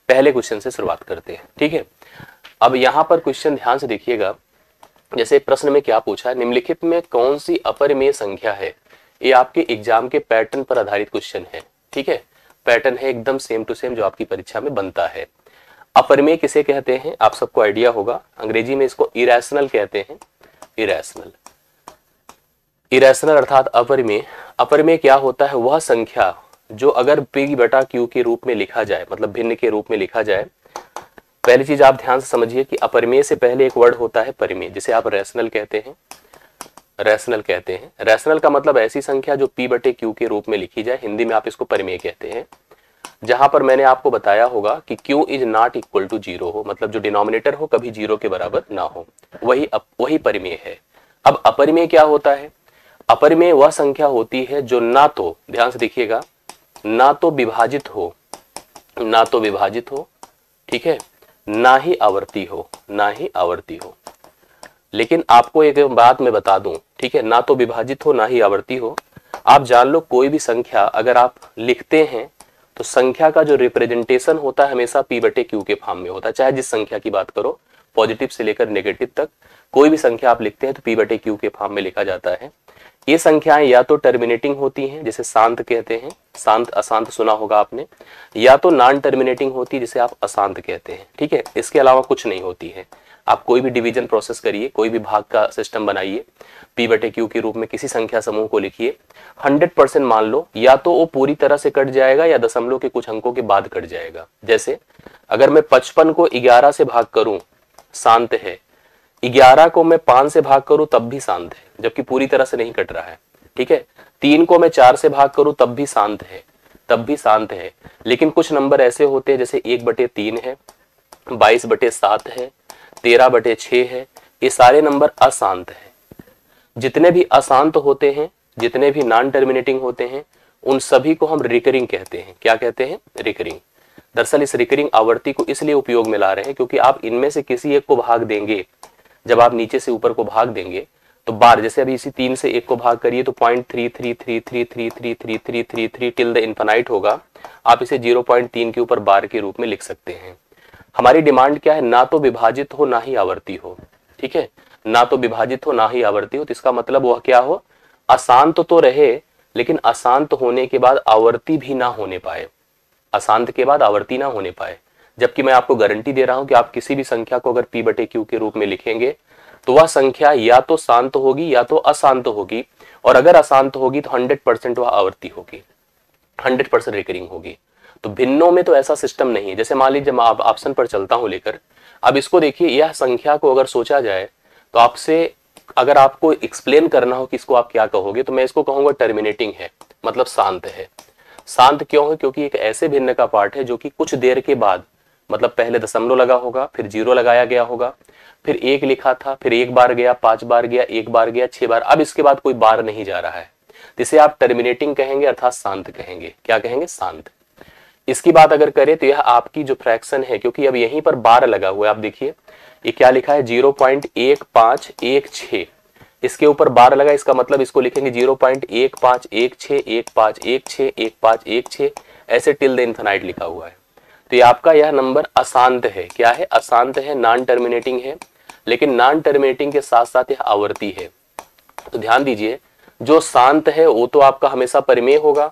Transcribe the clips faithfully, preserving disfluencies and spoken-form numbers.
पहले क्वेश्चन से शुरुआत करते हैं। ठीक है, अब यहाँ पर क्वेश्चन ध्यान से देखिएगा। जैसे प्रश्न में क्या पूछा है, निम्नलिखित में कौन सी अपरिमेय संख्या है। ये आपके एग्जाम के पैटर्न पर आधारित क्वेश्चन है। ठीक है, पैटर्न है एकदम सेम टू सेम जो आपकी परीक्षा में बनता है। अपरिमेय किसे कहते हैं आप सबको आइडिया होगा, अंग्रेजी में इसको इरेशनल कहते हैं। इरेशनल इरेशनल अर्थात अपरिमेय। अपरिमेय क्या होता है, वह संख्या जो अगर पी बटा क्यू के रूप में लिखा जाए, मतलब भिन्न के रूप में लिखा जाए। पहली चीज आप ध्यान से समझिए कि अपरिमेय से पहले एक वर्ड होता है परिमेय, जिसे आप रैशनल कहते हैं। रैशनल कहते हैं रैशनल का मतलब ऐसी संख्या जो पी बटे क्यू के रूप में लिखी जाए, हिंदी में आप इसको परिमेय कहते हैं। जहां पर मैंने आपको बताया होगा कि Q is not equal to zero हो, मतलब जो डिनोमिनेटर हो कभी जीरो के बराबर ना हो, वही अप, वही परिमेय है। अब अपरिमेय क्या होता है, अपरिमेय वह संख्या होती है जो ना तो, ध्यान से देखिएगा, ना तो विभाजित हो, ना तो विभाजित हो, ठीक है, ना ही आवर्ती हो, ना ही आवर्ती हो। लेकिन आपको एक बात मैं बता दूं, ठीक है, ना तो विभाजित हो ना ही आवर्ती हो। आप जान लो कोई भी संख्या अगर आप लिखते हैं तो संख्या का जो रिप्रेजेंटेशन होता है हमेशा पी बटे क्यू के फॉर्म में होता है। चाहे जिस संख्या की बात करो, पॉजिटिव से लेकर नेगेटिव तक, कोई भी संख्या आप लिखते हैं तो पी बटे क्यू के फॉर्म में लिखा जाता है। ये संख्याएं या तो टर्मिनेटिंग होती हैं जिसे शांत कहते हैं, शांत अशांत सुना होगा आपने, या तो नॉन टर्मिनेटिंग होती है जिसे आप अशांत कहते हैं। ठीक है, इसके अलावा कुछ नहीं होती है। आप कोई भी डिवीजन प्रोसेस करिए, कोई भी भाग का सिस्टम बनाइए, पी बटे क्यू के रूप में किसी संख्या समूह को लिखिए, हंड्रेड परसेंट मान लो या तो वो पूरी तरह से कट जाएगा या दशमलव के कुछ अंकों के बाद कट जाएगा। जैसे अगर मैं पचपन को ग्यारह से भाग करूं शांत है, ग्यारह को मैं पांच से भाग करूं तब भी शांत है, जबकि पूरी तरह से नहीं कट रहा है। ठीक है, तीन को मैं चार से भाग करूं तब भी शांत है, तब भी शांत है। लेकिन कुछ नंबर ऐसे होते हैं जैसे एक बटे तीन है, बाईस बटे सात है, तेरह बटे छह है, ये सारे नंबर अशांत है। जितने भी अशांत होते हैं, जितने भी नॉन टर्मिनेटिंग होते हैं, उन सभी को हम रिकरिंग कहते हैं। क्या कहते हैं, रिकरिंग। दरअसल इस रिकरिंग आवर्ती को इसलिए उपयोग में ला रहे हैं क्योंकि आप इनमें से किसी एक को भाग देंगे, जब आप नीचे से ऊपर को भाग देंगे तो बार, जैसे अभी इसी तीन से एक को भाग करिए तो point three three three three three three three three three three till the infinite होगा। आप इसे जीरो पॉइंट तीन के ऊपर बार के रूप में लिख सकते हैं। हमारी डिमांड क्या है, ना तो विभाजित हो ना ही आवर्ती हो। ठीक है, ना तो विभाजित हो ना ही आवर्ती हो, तो इसका मतलब वह क्या हो, अशांत तो रहे लेकिन अशांत होने के बाद आवर्ती भी ना होने पाए, अशांत के बाद आवर्ती ना होने पाए। जबकि मैं आपको गारंटी दे रहा हूं कि आप किसी भी संख्या को अगर पी बटे क्यू के रूप में लिखेंगे तो वह संख्या या तो शांत होगी या तो अशांत होगी, और अगर अशांत होगी तो हंड्रेड परसेंट वह आवर्ती होगी, हंड्रेड परसेंट रिकरिंग होगी। तो भिन्नों में तो ऐसा सिस्टम नहीं है। जैसे मान लीजिए मैं आप ऑप्शन पर चलता हूं लेकर, अब इसको देखिए, यह संख्या को अगर सोचा जाए तो आपसे अगर आपको एक्सप्लेन करना हो कि इसको आप क्या कहोगे, तो मैं इसको कहूंगा टर्मिनेटिंग है, मतलब शांत है। शांत क्यों है, क्योंकि एक ऐसे भिन्न का पार्ट है जो कि कुछ देर के बाद, मतलब पहले दशमलव लगा होगा, फिर जीरो लगाया गया होगा, फिर एक लिखा था, फिर एक बार गया, पांच बार गया, एक बार गया, छह बार, अब इसके बाद कोई बार नहीं जा रहा है, जिसे आप टर्मिनेटिंग कहेंगे अर्थात शांत कहेंगे। क्या कहेंगे, शांत। इसकी बात अगर करें तो यह आपकी जो फ्रैक्शन है, क्योंकि अब यहीं पर बार लगा हुआ है, आप देखिए ये क्या लिखा है, जीरो पॉइंट एक पांच एक छह, इसके ऊपर बार लगा, इसका मतलब इसको लिखेंगे जीरो पॉइंट एक पांच एक छह, एक पांच एक छह, एक पांच एक छह, ऐसे टिल द इन्फिनाइट लिखा हुआ है। तो ये आपका यह नंबर अशांत है। क्या है, अशांत है, नॉन टर्मिनेटिंग है, लेकिन नॉन टर्मिनेटिंग के साथ साथ यह आवर्ती है। तो ध्यान दीजिए, जो शांत है वो तो आपका हमेशा परिमेय होगा,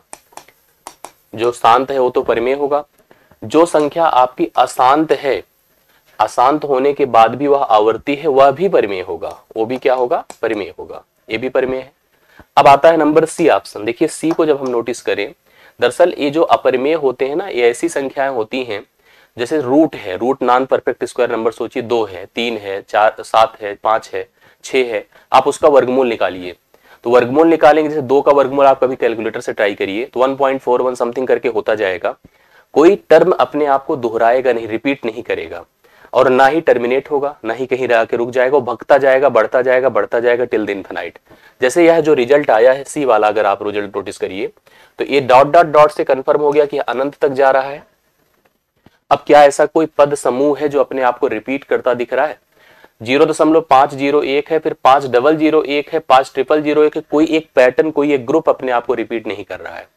जो शांत है वो तो परिमेय होगा। जो संख्या आपकी अशांत है, अशांत होने के बाद भी वह आवर्ती है, वह भी परिमेय होगा, वो भी क्या होगा, परिमेय होगा, ये भी परिमेय है। अब आता है नंबर सी ऑप्शन। देखिए सी को जब हम नोटिस करें, दरअसल ये जो अपरिमेय होते हैं ना, ये ऐसी संख्याएं होती हैं जैसे रूट है, root non perfect square number सोचिए, दो है, तीन है, चार, सात है, पांच है, छह है, आप उसका वर्गमूल निकालिए। तो वर्गमूल निकालेंगे, जैसे दो का वर्गमूल आप कभी कैलकुलेटर से ट्राई करिए तो one point four one something करके होता जाएगा। कोई टर्म अपने आप को दोहराएगा नहीं, रिपीट नहीं करेगा, और ना ही टर्मिनेट होगा, ना ही कहीं रह के रुक जाएगा, भगता जाएगा, बढ़ता जाएगा, बढ़ता जाएगा टिल द इन्फिनाइट। जैसे यह जो रिजल्ट आया है सी वाला, अगर आप रिजल्ट नोटिस करिए तो ये डॉट डॉट डॉट से कंफर्म हो गया कि अनंत तक जा रहा है। अब क्या ऐसा कोई पद समूह है जो अपने आप को रिपीट करता दिख रहा है? जीरो दशमलव पांच जीरो एक है, फिर पांच डबल जीरो एक है, पांच ट्रिपल जीरो एक है, कोई एक पैटर्न, कोई एक ग्रुप अपने आप को रिपीट नहीं कर रहा है।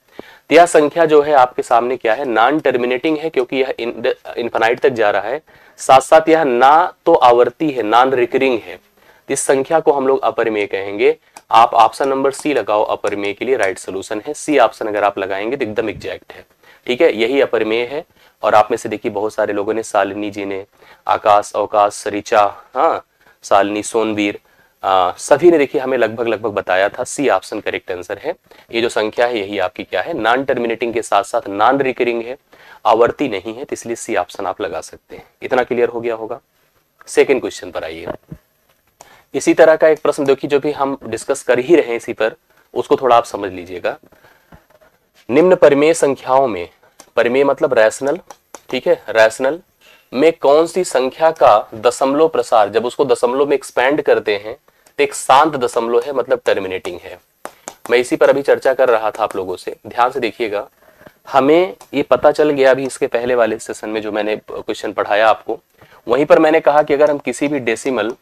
तो यह संख्या जो है आपके सामने क्या है, नॉन टर्मिनेटिंग है क्योंकि यह इनफाइनाइट तक जा रहा है, साथ साथ यह ना तो आवर्ती है, नॉन रिकरिंग है। इस संख्या को हम लोग अपरिमेय कहेंगे। आप ऑप्शन नंबर सी लगाओ अपरिमेय के लिए, राइट सोल्यूशन है सी ऑप्शन। अगर आप लगाएंगे तो एकदम एग्जैक्ट है, ठीक है, यही अपरिमेय है। और आप में से देखिए बहुत सारे लोगों ने, शालिनी जी ने, आकाश, अवकाश, ऋचा, हाँ शालिनी, सोनवीर, आ, सभी ने देखिए हमें लगभग लगभग बताया था सी ऑप्शन करेक्ट आंसर है। ये जो संख्या है यही आपकी क्या है, नॉन टर्मिनेटिंग के साथ साथ नॉन रिकरिंग है, आवर्ती नहीं है, तो इसलिए सी ऑप्शन आप लगा सकते हैं। इतना क्लियर हो गया होगा। सेकेंड क्वेश्चन पर आइए। इसी तरह का एक प्रश्न देखिए जो भी हम डिस्कस कर ही रहे हैं इसी पर, उसको थोड़ा आप समझ लीजिएगा। निम्न परिमेय संख्याओं में, परिमेय मतलब रैशनल, ठीक है, रैशनल में कौन सी संख्या का दशमलव प्रसार, जब उसको दशमलव में एक्सपेंड करते हैं तो एक शांत दशमलव है, मतलब टर्मिनेटिंग है। मैं इसी पर अभी चर्चा कर रहा था आप लोगों से, ध्यान से देखिएगा। हमें ये पता चल गया अभी इसके पहले वाले सेशन में जो मैंने क्वेश्चन पढ़ाया आपको, वहीं पर मैंने कहा कि अगर हम किसी भी डेसिमल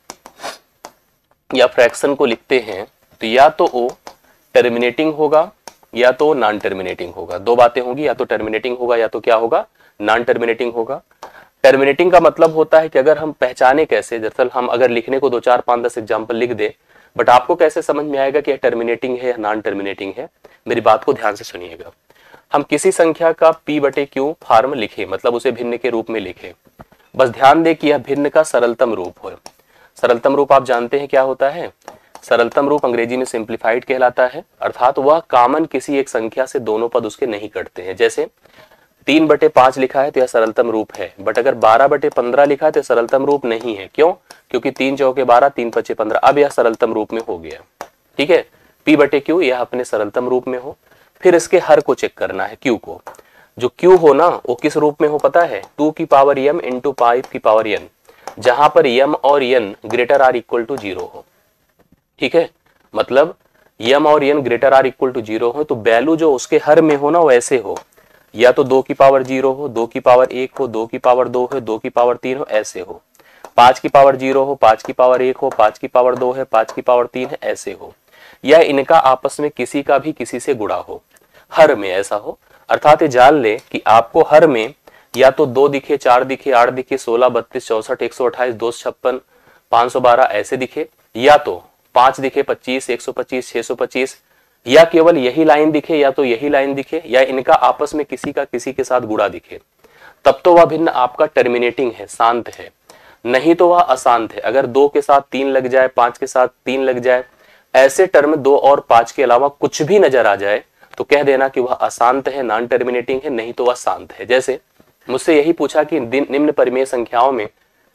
या फ्रैक्शन को लिखते हैं तो या तो वो टर्मिनेटिंग होगा या तो नॉन टर्मिनेटिंग होगा। दो बातें होंगी, या तो टर्मिनेटिंग होगा या तो क्या होगा, नॉन टर्मिनेटिंग होगा। टर्मिनेटिंग का मतलब होता है कि अगर हम पहचाने कैसे, दरअसल हम अगर लिखने को दो चार पांच दस एग्जाम्पल लिख दे, बट आपको कैसे समझ में आएगा कि यह टर्मिनेटिंग है या नॉन टर्मिनेटिंग है। मेरी बात को ध्यान से सुनिएगा। हम किसी संख्या का p बटे क्यू फॉर्म लिखे, मतलब उसे भिन्न के रूप में लिखे, बस ध्यान दे कि यह भिन्न का सरलतम रूप हो। सरलतम रूप आप जानते हैं क्या होता है, सरलतम रूप अंग्रेजी में सिंप्लीफाइड कहलाता है, अर्थात वह कॉमन किसी एक संख्या से दोनों पद उसके नहीं कटते हैं। जैसे तीन बटे पांच लिखा है तो यह सरलतम रूप है, बट अगर बारह बटे पंद्रह लिखा है तो सरलतम रूप नहीं है। क्यों? क्योंकि तीन चौके बारह, तीन पचे पंद्रह, अब यह सरलतम रूप में हो गया, ठीक है। p बटे क्यू यह अपने सरलतम रूप में हो। फिर इसके हर को चेक करना है, q को। जो q हो ना वो किस रूप में हो पता है, टू की पावर m इंटू फाइव की पावर n, जहां पर m और n greater or equal to zero हो, ठीक है। मतलब m और n greater or equal to zero हो तो वैल्यू जो उसके हर में हो ना वो ऐसे हो, या तो दो की पावर जीरो हो, दो की पावर एक हो, दो की पावर दो है, दो की पावर तीन हो, ऐसे हो। पांच की पावर जीरो हो, पांच की पावर एक हो, पांच की पावर दो है, पांच की पावर तीन है, ऐसे हो। या इनका आपस में किसी का भी किसी से गुणा हो, हर में ऐसा हो। अर्थात ये जान ले कि आपको हर में या तो दो दिखे, चार दिखे, आठ दिखे, सोलह, बत्तीस, चौसठ, एक सौ अट्ठाईस, दो सौ छप्पन, पांच सौ बारह ऐसे दिखे, या तो पांच दिखे, पच्चीस, एक सौ पच्चीस, छह सौ पच्चीस, या केवल यही लाइन दिखे या तो यही लाइन दिखे, या इनका आपस में किसी का किसी के साथ गुणा दिखे, तब तो वह भिन्न आपका टर्मिनेटिंग है, शांत है। नहीं तो वह अशांत है। अगर दो के साथ तीन लग जाए, पांच के साथ तीन लग जाए, ऐसे टर्म दो और पांच के अलावा कुछ भी नजर आ जाए तो कह देना कि वह अशांत है, नॉन टर्मिनेटिंग है, नहीं तो वह शांत है। जैसे मुझसे यही पूछा कि निम्न परिमेय संख्याओं में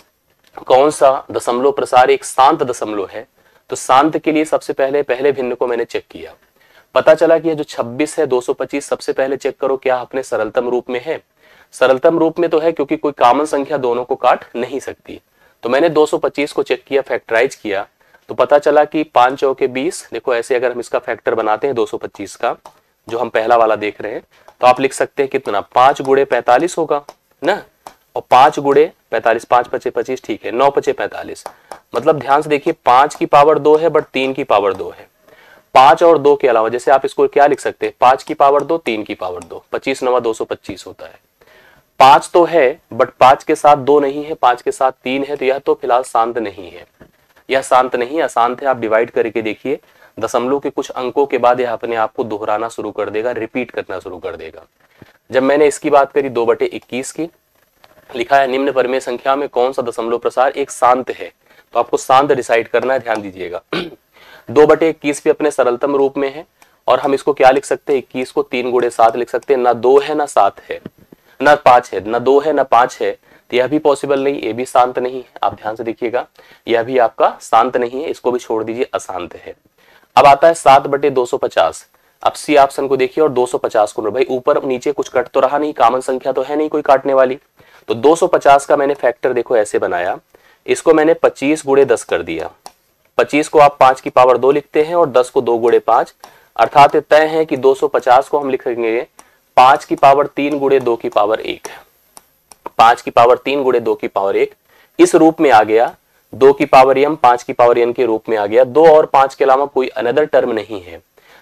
कौन सा दशमलव प्रसार एक शांत दशमलव है, तो शांत के लिए सबसे पहले पहले भिन्न को मैंने चेक किया, पता चला कि यह जो छब्बीस है, दो सौ पच्चीस, सबसे पहले चेक करो क्या अपने सरलतम रूप में है। सरलतम रूप में तो है क्योंकि कोई कॉमन संख्या दोनों को काट नहीं सकती। तो मैंने दो सौ पच्चीस को चेक किया, फैक्टराइज किया, तो पता चला कि पांच चौके बीस। देखो ऐसे अगर हम इसका फैक्टर बनाते हैं दो सौ पच्चीस का, जो हम पहला वाला देख रहे हैं, तो आप लिख सकते हैं कितना, पांच गुड़े पैंतालीस होगा ना, और पांच गुड़े पैंतालीस, पांच पचे पच्चीस, ठीक है, नौ पचे पैंतालीस। मतलब ध्यान से देखिए, पांच की पावर दो है बट तीन की पावर दो है। पांच और दो के अलावा जैसे आप इसको क्या लिख सकते हैं, पांच की पावर दो, तीन की पावर दो, पच्चीस नवा दो सौ पच्चीस होता है। पांच तो है बट पांच के साथ दो नहीं है, पांच के साथ तीन है, तो यह तो फिलहाल शांत नहीं है, यह शांत नहीं, अशांत है। आप डिवाइड करके देखिए, दशमलव के कुछ अंकों के बाद यह अपने आप को दोहराना शुरू कर देगा, रिपीट करना शुरू कर देगा। जब मैंने इसकी बात करी दो बटे इक्कीस की, लिखा है निम्न परिमेय संख्या में कौन सा दशमलव प्रसार एक शांत है, तो आपको शांत डिसाइड करना है, ध्यान दीजिएगा। दो बटे इक्कीस भी अपने सरलतम रूप में है, और हम इसको क्या लिख सकते हैं, इक्कीस को तीन गुणे सात लिख सकते हैं। ना दो है ना सात है, ना पांच है, ना दो है ना पांच है, तो यह भी पॉसिबल नहीं, ये भी शांत नहीं है। आप ध्यान से देखिएगा, यह भी आपका शांत नहीं है, इसको भी छोड़ दीजिए, अशांत है। अब आता है सात बटे दो सौ पचास। अब सी ऑप्शन को देखिए और दो सौ पचास को, भाई ऊपर नीचे कुछ कट तो रहा नहीं, कॉमन संख्या तो है नहीं कोई काटने वाली, तो दो सौ पचास का मैंने फैक्टर देखो ऐसे बनाया, इसको मैंने पच्चीस गुणे दस कर दिया। पच्चीस को आप पांच की पावर दो लिखते हैं और दस को दो गुणे पांच, अर्थात तय है कि दो सौ पचास को हम लिखेंगे पांच की पावर तीन गुणे दो की पावर एक, पांच की पावर तीन गुणे दो की पावर एक, इस रूप में आ गया। दो की पावर एम पांच की पावर एन के रूप में आ गया। दो और पांच के अलावा कोई अनदर टर्म नहीं है।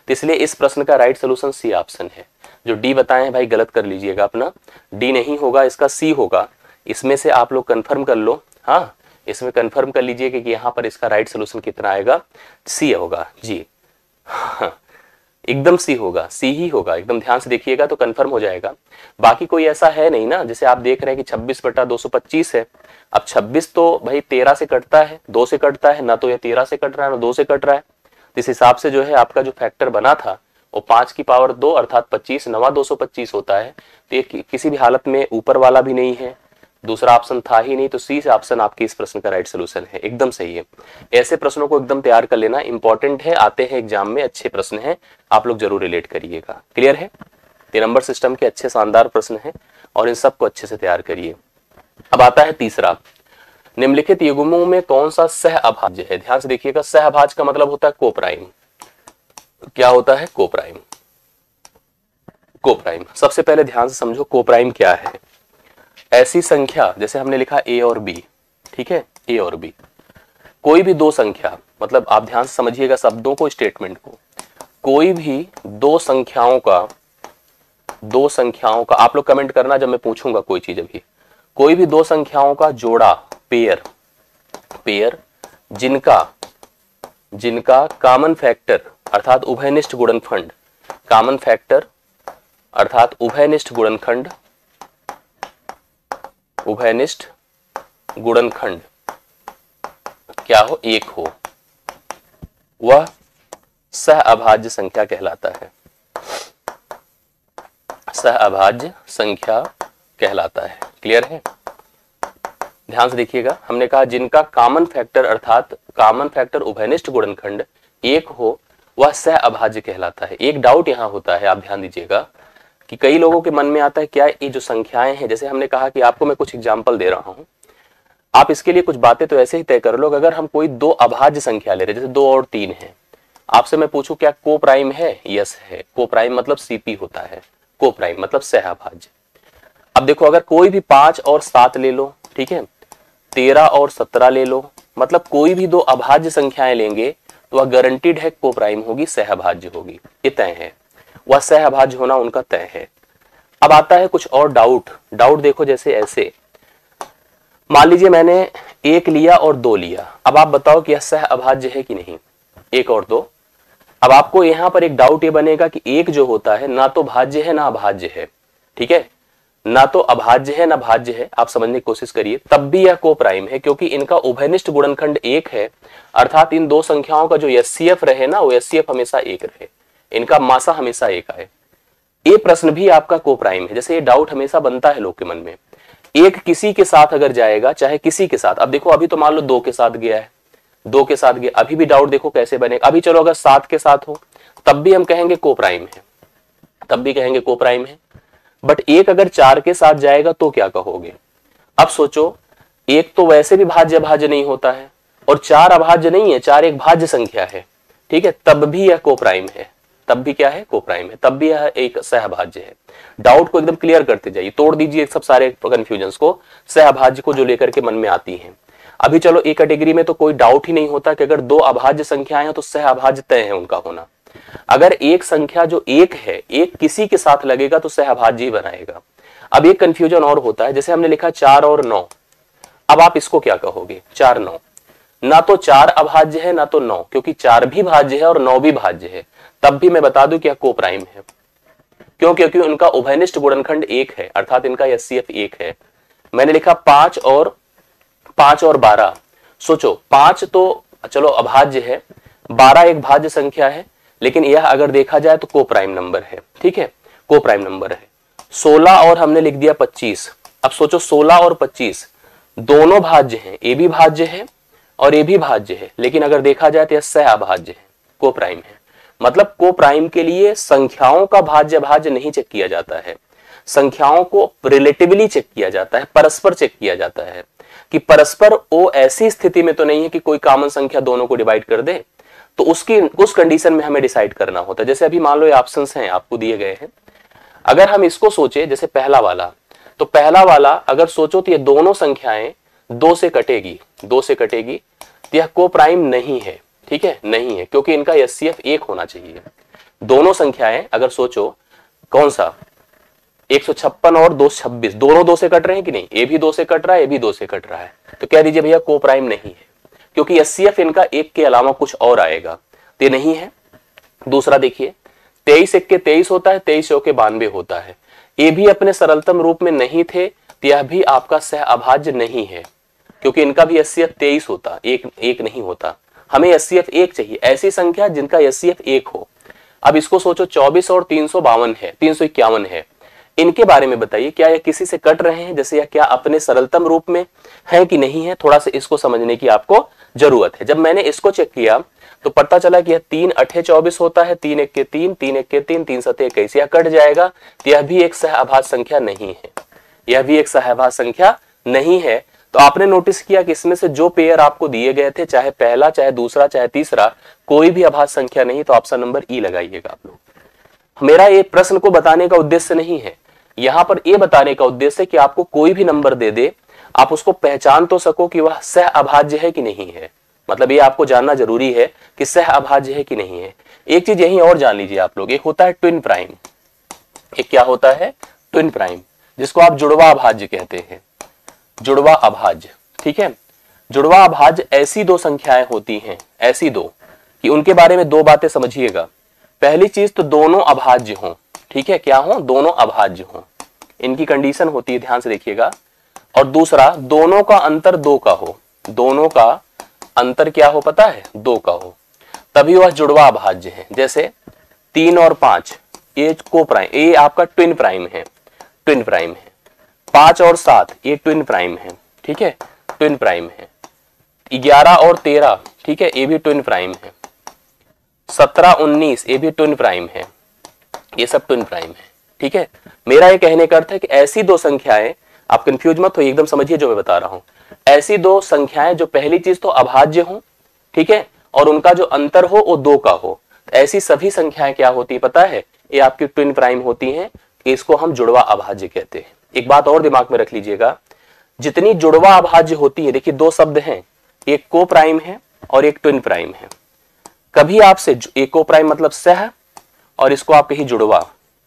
तो इसलिए इस प्रश्न का राइट सोल्यूशन सी ऑप्शन है। जो डी बताए हैं भाई गलत कर लीजिएगा अपना, डी नहीं होगा, इसका सी होगा। इसमें से आप लोग कंफर्म कर लो, हाँ इसमें कंफर्म कर लीजिए कि यहाँ पर इसका राइट सोल्यूशन कितना आएगा, सी होगा जी। हाँ, एकदम सी होगा, सी ही होगा, एकदम ध्यान से देखिएगा तो कंफर्म हो जाएगा। बाकी कोई ऐसा है नहीं ना, जैसे आप देख रहे हैं कि छब्बीस बटा दो सौ पच्चीस है। अब छब्बीस तो भाई तेरह से कटता है, दो से कटता है, ना तो ये तेरह से कट रहा है ना दो से कट रहा है। इस हिसाब से जो है आपका जो फैक्टर बना था वो पांच की पावर दो अर्थात पच्चीस, नवा दो सौ पच्चीस होता है। तो ये कि, किसी भी हालत में ऊपर वाला भी नहीं है, दूसरा ऑप्शन था ही नहीं, तो सी से ऑप्शन आपकी इस प्रश्न का राइट सोल्यूशन है, एकदम सही है। ऐसे प्रश्नों को एकदम तैयार कर लेना, इंपॉर्टेंट है, आते हैं एग्जाम में, अच्छे प्रश्न हैं, आप लोग जरूर रिलेट करिएगा। क्लियर है? ये नंबर सिस्टम के अच्छे शानदार प्रश्न हैं और इन सबको अच्छे से तैयार करिए। अब आता है तीसरा, निम्नलिखित युग्मों में कौन सा सह अभाज्य है? ध्यान से देखिएगा, सह अभाज्य का मतलब होता है कोप्राइम। क्या होता है? कोप्राइम। कोप्राइम सबसे पहले ध्यान से समझो कोप्राइम क्या है। ऐसी संख्या, जैसे हमने लिखा ए और बी, ठीक है, ए और बी, कोई भी दो संख्या, मतलब आप ध्यान से समझिएगा शब्दों को, स्टेटमेंट को, कोई भी दो संख्याओं का, दो संख्याओं का, आप लोग कमेंट करना जब मैं पूछूंगा कोई चीज अभी, कोई भी दो संख्याओं का जोड़ा, पेयर, पेयर जिनका जिनका कॉमन फैक्टर अर्थात उभयनिष्ठ गुणनखंड, कॉमन फैक्टर अर्थात उभयनिष्ठ गुणनखंड, उभयनिष्ठ गुणनखंड क्या हो? एक हो, वह सह अभाज्य संख्या कहलाता है, सह अभाज्य संख्या कहलाता है। क्लियर है? ध्यान से देखिएगा, हमने कहा जिनका कॉमन फैक्टर अर्थात कॉमन फैक्टर उभयनिष्ठ गुणनखंड एक हो वह सह अभाज्य कहलाता है। एक डाउट यहां होता है, आप ध्यान दीजिएगा कि कई लोगों के मन में आता है क्या ये जो संख्याएं हैं, जैसे हमने कहा कि आपको मैं कुछ एग्जांपल दे रहा हूं, आप इसके लिए कुछ बातें तो ऐसे ही तय कर लो। अगर हम कोई दो अभाज्य संख्या ले रहे, जैसे दो और तीन है, आपसे मैं पूछूं क्या को प्राइम है? यस है। को प्राइम मतलब सीपी होता है, को प्राइम मतलब सह अभाज्य। अब देखो, अगर कोई भी पांच और सात ले लो, ठीक है, तेरह और सत्रह ले लो, मतलब कोई भी दो अभाज्य संख्याएं लेंगे तो वह गारंटीड है को प्राइम होगी, सह अभाज्य होगी, ये तय है, वह सह अभाज्य होना उनका तय है। अब आता है कुछ और डाउट। डाउट देखो, जैसे ऐसे मान लीजिए मैंने एक लिया और दो लिया, अब आप बताओ कि यह सह अभाज्य है कि नहीं? एक और दो। अब आपको यहां पर एक डाउट ये बनेगा कि एक जो होता है ना तो भाज्य है ना अभाज्य है, ठीक है, ना तो अभाज्य है ना भाज्य है, आप समझने की कोशिश करिए, तब भी यह को प्राइम है क्योंकि इनका उभयनिष्ठ गुणनखंड एक है, अर्थात इन दो संख्याओं का जो एचसीएफ रहे ना वो एचसीएफ हमेशा एक रहे, इनका मासा हमेशा एक आए। ये प्रश्न भी आपका को प्राइम है। जैसे ये डाउट हमेशा बनता है लोग के मन में, एक किसी के साथ अगर जाएगा, चाहे किसी के साथ, अब देखो अभी तो मान लो दो के साथ गया है, दो के साथ गया, अभी भी डाउट देखो कैसे बनेगा। अभी चलो अगर सात के साथ हो तब भी हम कहेंगे को प्राइम है, तब भी कहेंगे को प्राइम है। बट एक अगर चार के साथ जाएगा तो क्या कहोगे? अब सोचो, एक तो वैसे भी भाज्य भाज्य नहीं होता है और चार अभाज्य नहीं है, चार एक भाज्य संख्या है, ठीक है, तब भी यह को प्राइम है, तब भी क्या है? को प्राइम है, तब भी यह एक सहभाज्य है। डाउट को एकदम क्लियर करते जाइए, तोड़ दीजिए सब सारे कंफ्यूजन्स को, सहभाज्य को जो लेकर के मन में आती हैं। अभी चलो एक कैटेगरी में तो कोई डाउट ही नहीं होता कि अगर दो अभाज्य संख्याएं हैं तो सहभाज्य तय है उनका होना। अगर एक संख्या जो एक है, एक किसी के साथ लगेगा तो सहभाज्य ही बनाएगा। अब एक कंफ्यूजन और होता है, जैसे हमने लिखा चार और नौ, अब आप इसको क्या कहोगे? चार नौ, ना तो चार अभाज्य है ना तो नौ, क्योंकि चार भी भाज्य है और नौ भी भाज्य है, तब भी मैं बता दूं कि यह को प्राइम है। क्यों? क्योंकि उनका उभयनिष्ठ गुणनखंड एक है, अर्थात इनका एचसीएफ एक है। मैंने लिखा पांच और पांच और बारह, सोचो पांच तो चलो अभाज्य है, बारह एक भाज्य संख्या है, लेकिन यह अगर देखा जाए तो को प्राइम नंबर है, ठीक है, को प्राइम नंबर है। सोलह और हमने लिख दिया पच्चीस, अब सोचो सोलह और पच्चीस दोनों भाज्य हैं, ए भी भाज्य है और ए भी भाज्य है, लेकिन अगर देखा जाए तो यह सह अभाज्य है, को प्राइम है। मतलब को प्राइम के लिए संख्याओं का भाज्य भाज्य नहीं चेक किया जाता है, संख्याओं को रिलेटिवली चेक किया जाता है, परस्पर चेक किया जाता है कि परस्पर वो ऐसी स्थिति में तो नहीं है कि कोई कॉमन संख्या दोनों को डिवाइड कर दे, तो उसकी उस कंडीशन में हमें डिसाइड करना होता है। जैसे अभी मान लो ये ऑप्शंस हैं आपको दिए गए हैं, अगर हम इसको सोचे जैसे पहला वाला, तो पहला वाला अगर सोचो तो ये दोनों संख्याएं दो से कटेगी, दो से कटेगी, तो यह को प्राइम नहीं है, ठीक है, नहीं है, क्योंकि इनका एचसीएफ एक होना चाहिए। दोनों संख्याएं अगर सोचो, कौन सा एक सौ छप्पन और दो सौ छब्बीस, दोनों दो से कट रहे हैं कि नहीं, ए भी दो से कट रहा है, ए भी दो से कट रहा है, तो कह दीजिए भैया को प्राइम नहीं है, क्योंकि एच सी एफ इनका एक के अलावा कुछ और आएगा, तो ये नहीं है। दूसरा देखिए, तेईस एक के तेईस होता है, तेईस के बानवे होता है, ये भी अपने सरलतम रूप में नहीं थे, तो यह भी आपका सह अभाज्य नहीं है, क्योंकि इनका भी एच सी एफ तेईस होता, एक एक नहीं होता। हमें एच सी एफ एक चाहिए, ऐसी संख्या जिनका एच सी एफ एक हो। अब इसको सोचो, चौबीस और तीन सौ बावन है, तीन सौ इक्यावन है, इनके बारे में बताइए, क्या यह किसी से कट रहे हैं जैसे, या क्या अपने सरलतम रूप में है कि नहीं है, थोड़ा सा इसको समझने की आपको जरूरत है। जब मैंने इसको चेक किया तो पता चला कि यह तीन अठे चौबीस होता है, तीन एक के तीन, तीन एक के तीन, तीन सते इक्कीस, यह कट जाएगा, तो यह भी एक सहअभाज्य संख्या नहीं है, यह भी एक सहअभाज्य संख्या नहीं है। तो आपने नोटिस किया कि इसमें से जो पेयर आपको दिए गए थे, चाहे पहला, चाहे दूसरा, चाहे तीसरा, कोई भी अभाज्य संख्या नहीं, तो ऑप्शन नंबर ई लगाइएगा आप लोग। मेरा ये प्रश्न को बताने का उद्देश्य नहीं है, यहां पर ये बताने का उद्देश्य है कि आपको कोई भी नंबर दे दे, आप उसको पहचान तो सको कि वह सह अभाज्य है कि नहीं है। मतलब ये आपको जानना जरूरी है कि सह अभाज्य है कि नहीं है। एक चीज यही और जान लीजिए आप लोग, एक होता है ट्विन प्राइम, एक क्या होता है ट्विन प्राइम, जिसको आप जुड़वा अभाज्य कहते हैं, जुड़वा अभाज्य। ठीक है, जुड़वा अभाज्य ऐसी दो संख्याएं होती हैं, ऐसी दो कि उनके बारे में दो बातें समझिएगा। पहली चीज तो दोनों अभाज्य हों, ठीक है, क्या हो, दोनों अभाज्य हों, इनकी कंडीशन होती है, ध्यान से देखिएगा। और दूसरा, दोनों का अंतर दो का हो, दोनों का अंतर क्या हो पता है, दो का हो, तभी वह जुड़वा अभाज्य है। जैसे तीन और पांच, ये को प्राइम, ये आपका ट्विन प्राइम है, ट्विन प्राइम है। पांच और सात, ये ट्विन प्राइम है, ठीक है, ट्विन प्राइम है। ग्यारह और तेरह, ठीक है, ये भी ट्विन प्राइम है। सत्रह उन्नीस, ये भी ट्विन प्राइम है, ये सब ट्विन प्राइम है। ठीक है, मेरा ये कहने का अर्थ है कि ऐसी दो संख्याएं, आप कंफ्यूज मत हो, एकदम समझिए जो मैं बता रहा हूं, ऐसी दो संख्याएं जो पहली चीज तो अभाज्य हो, ठीक है, और उनका जो अंतर हो वो दो का हो, तो ऐसी सभी संख्याएं क्या होती है पता है, ये आपकी ट्विन प्राइम होती हैं, इसको हम जुड़वा अभाज्य कहते हैं। एक बात और दिमाग में रख लीजिएगा, जितनी जुड़वा अभाज्य होती है, देखिए दो शब्द हैं, एक को प्राइम है और एक ट्विन प्राइम है। कभी आपसे एक को प्राइम मतलब सह, और इसको आप कहीं जुड़वा,